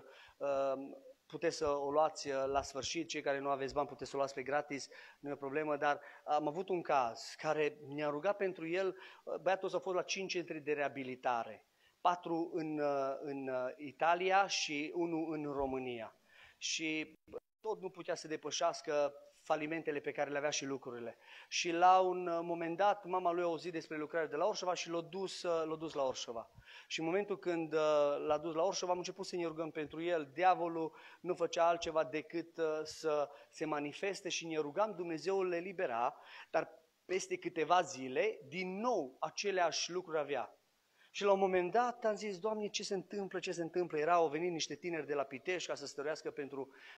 Puteți să o luați la sfârșit, cei care nu aveți bani puteți să o luați pe gratis, nu e o problemă, dar am avut un caz care ne-a rugat pentru el, băiatul ăsta a fost la cinci centri de reabilitare, patru în, în Italia și unul în România. Și tot nu putea să depășească falimentele pe care le avea și lucrurile. Și la un moment dat, mama lui a auzit despre lucrarea de la Orșova și l-a dus, l-a dus la Orșova. Și în momentul când l-a dus la Orșova, am început să ne rugăm pentru el. Diavolul nu făcea altceva decât să se manifeste și ne rugam, Dumnezeul le libera, dar peste câteva zile, din nou, aceleași lucruri avea. Și la un moment dat am zis, Doamne, ce se întâmplă, ce se întâmplă? Erau, au venit niște tineri de la Pitești ca să stăruiască pentru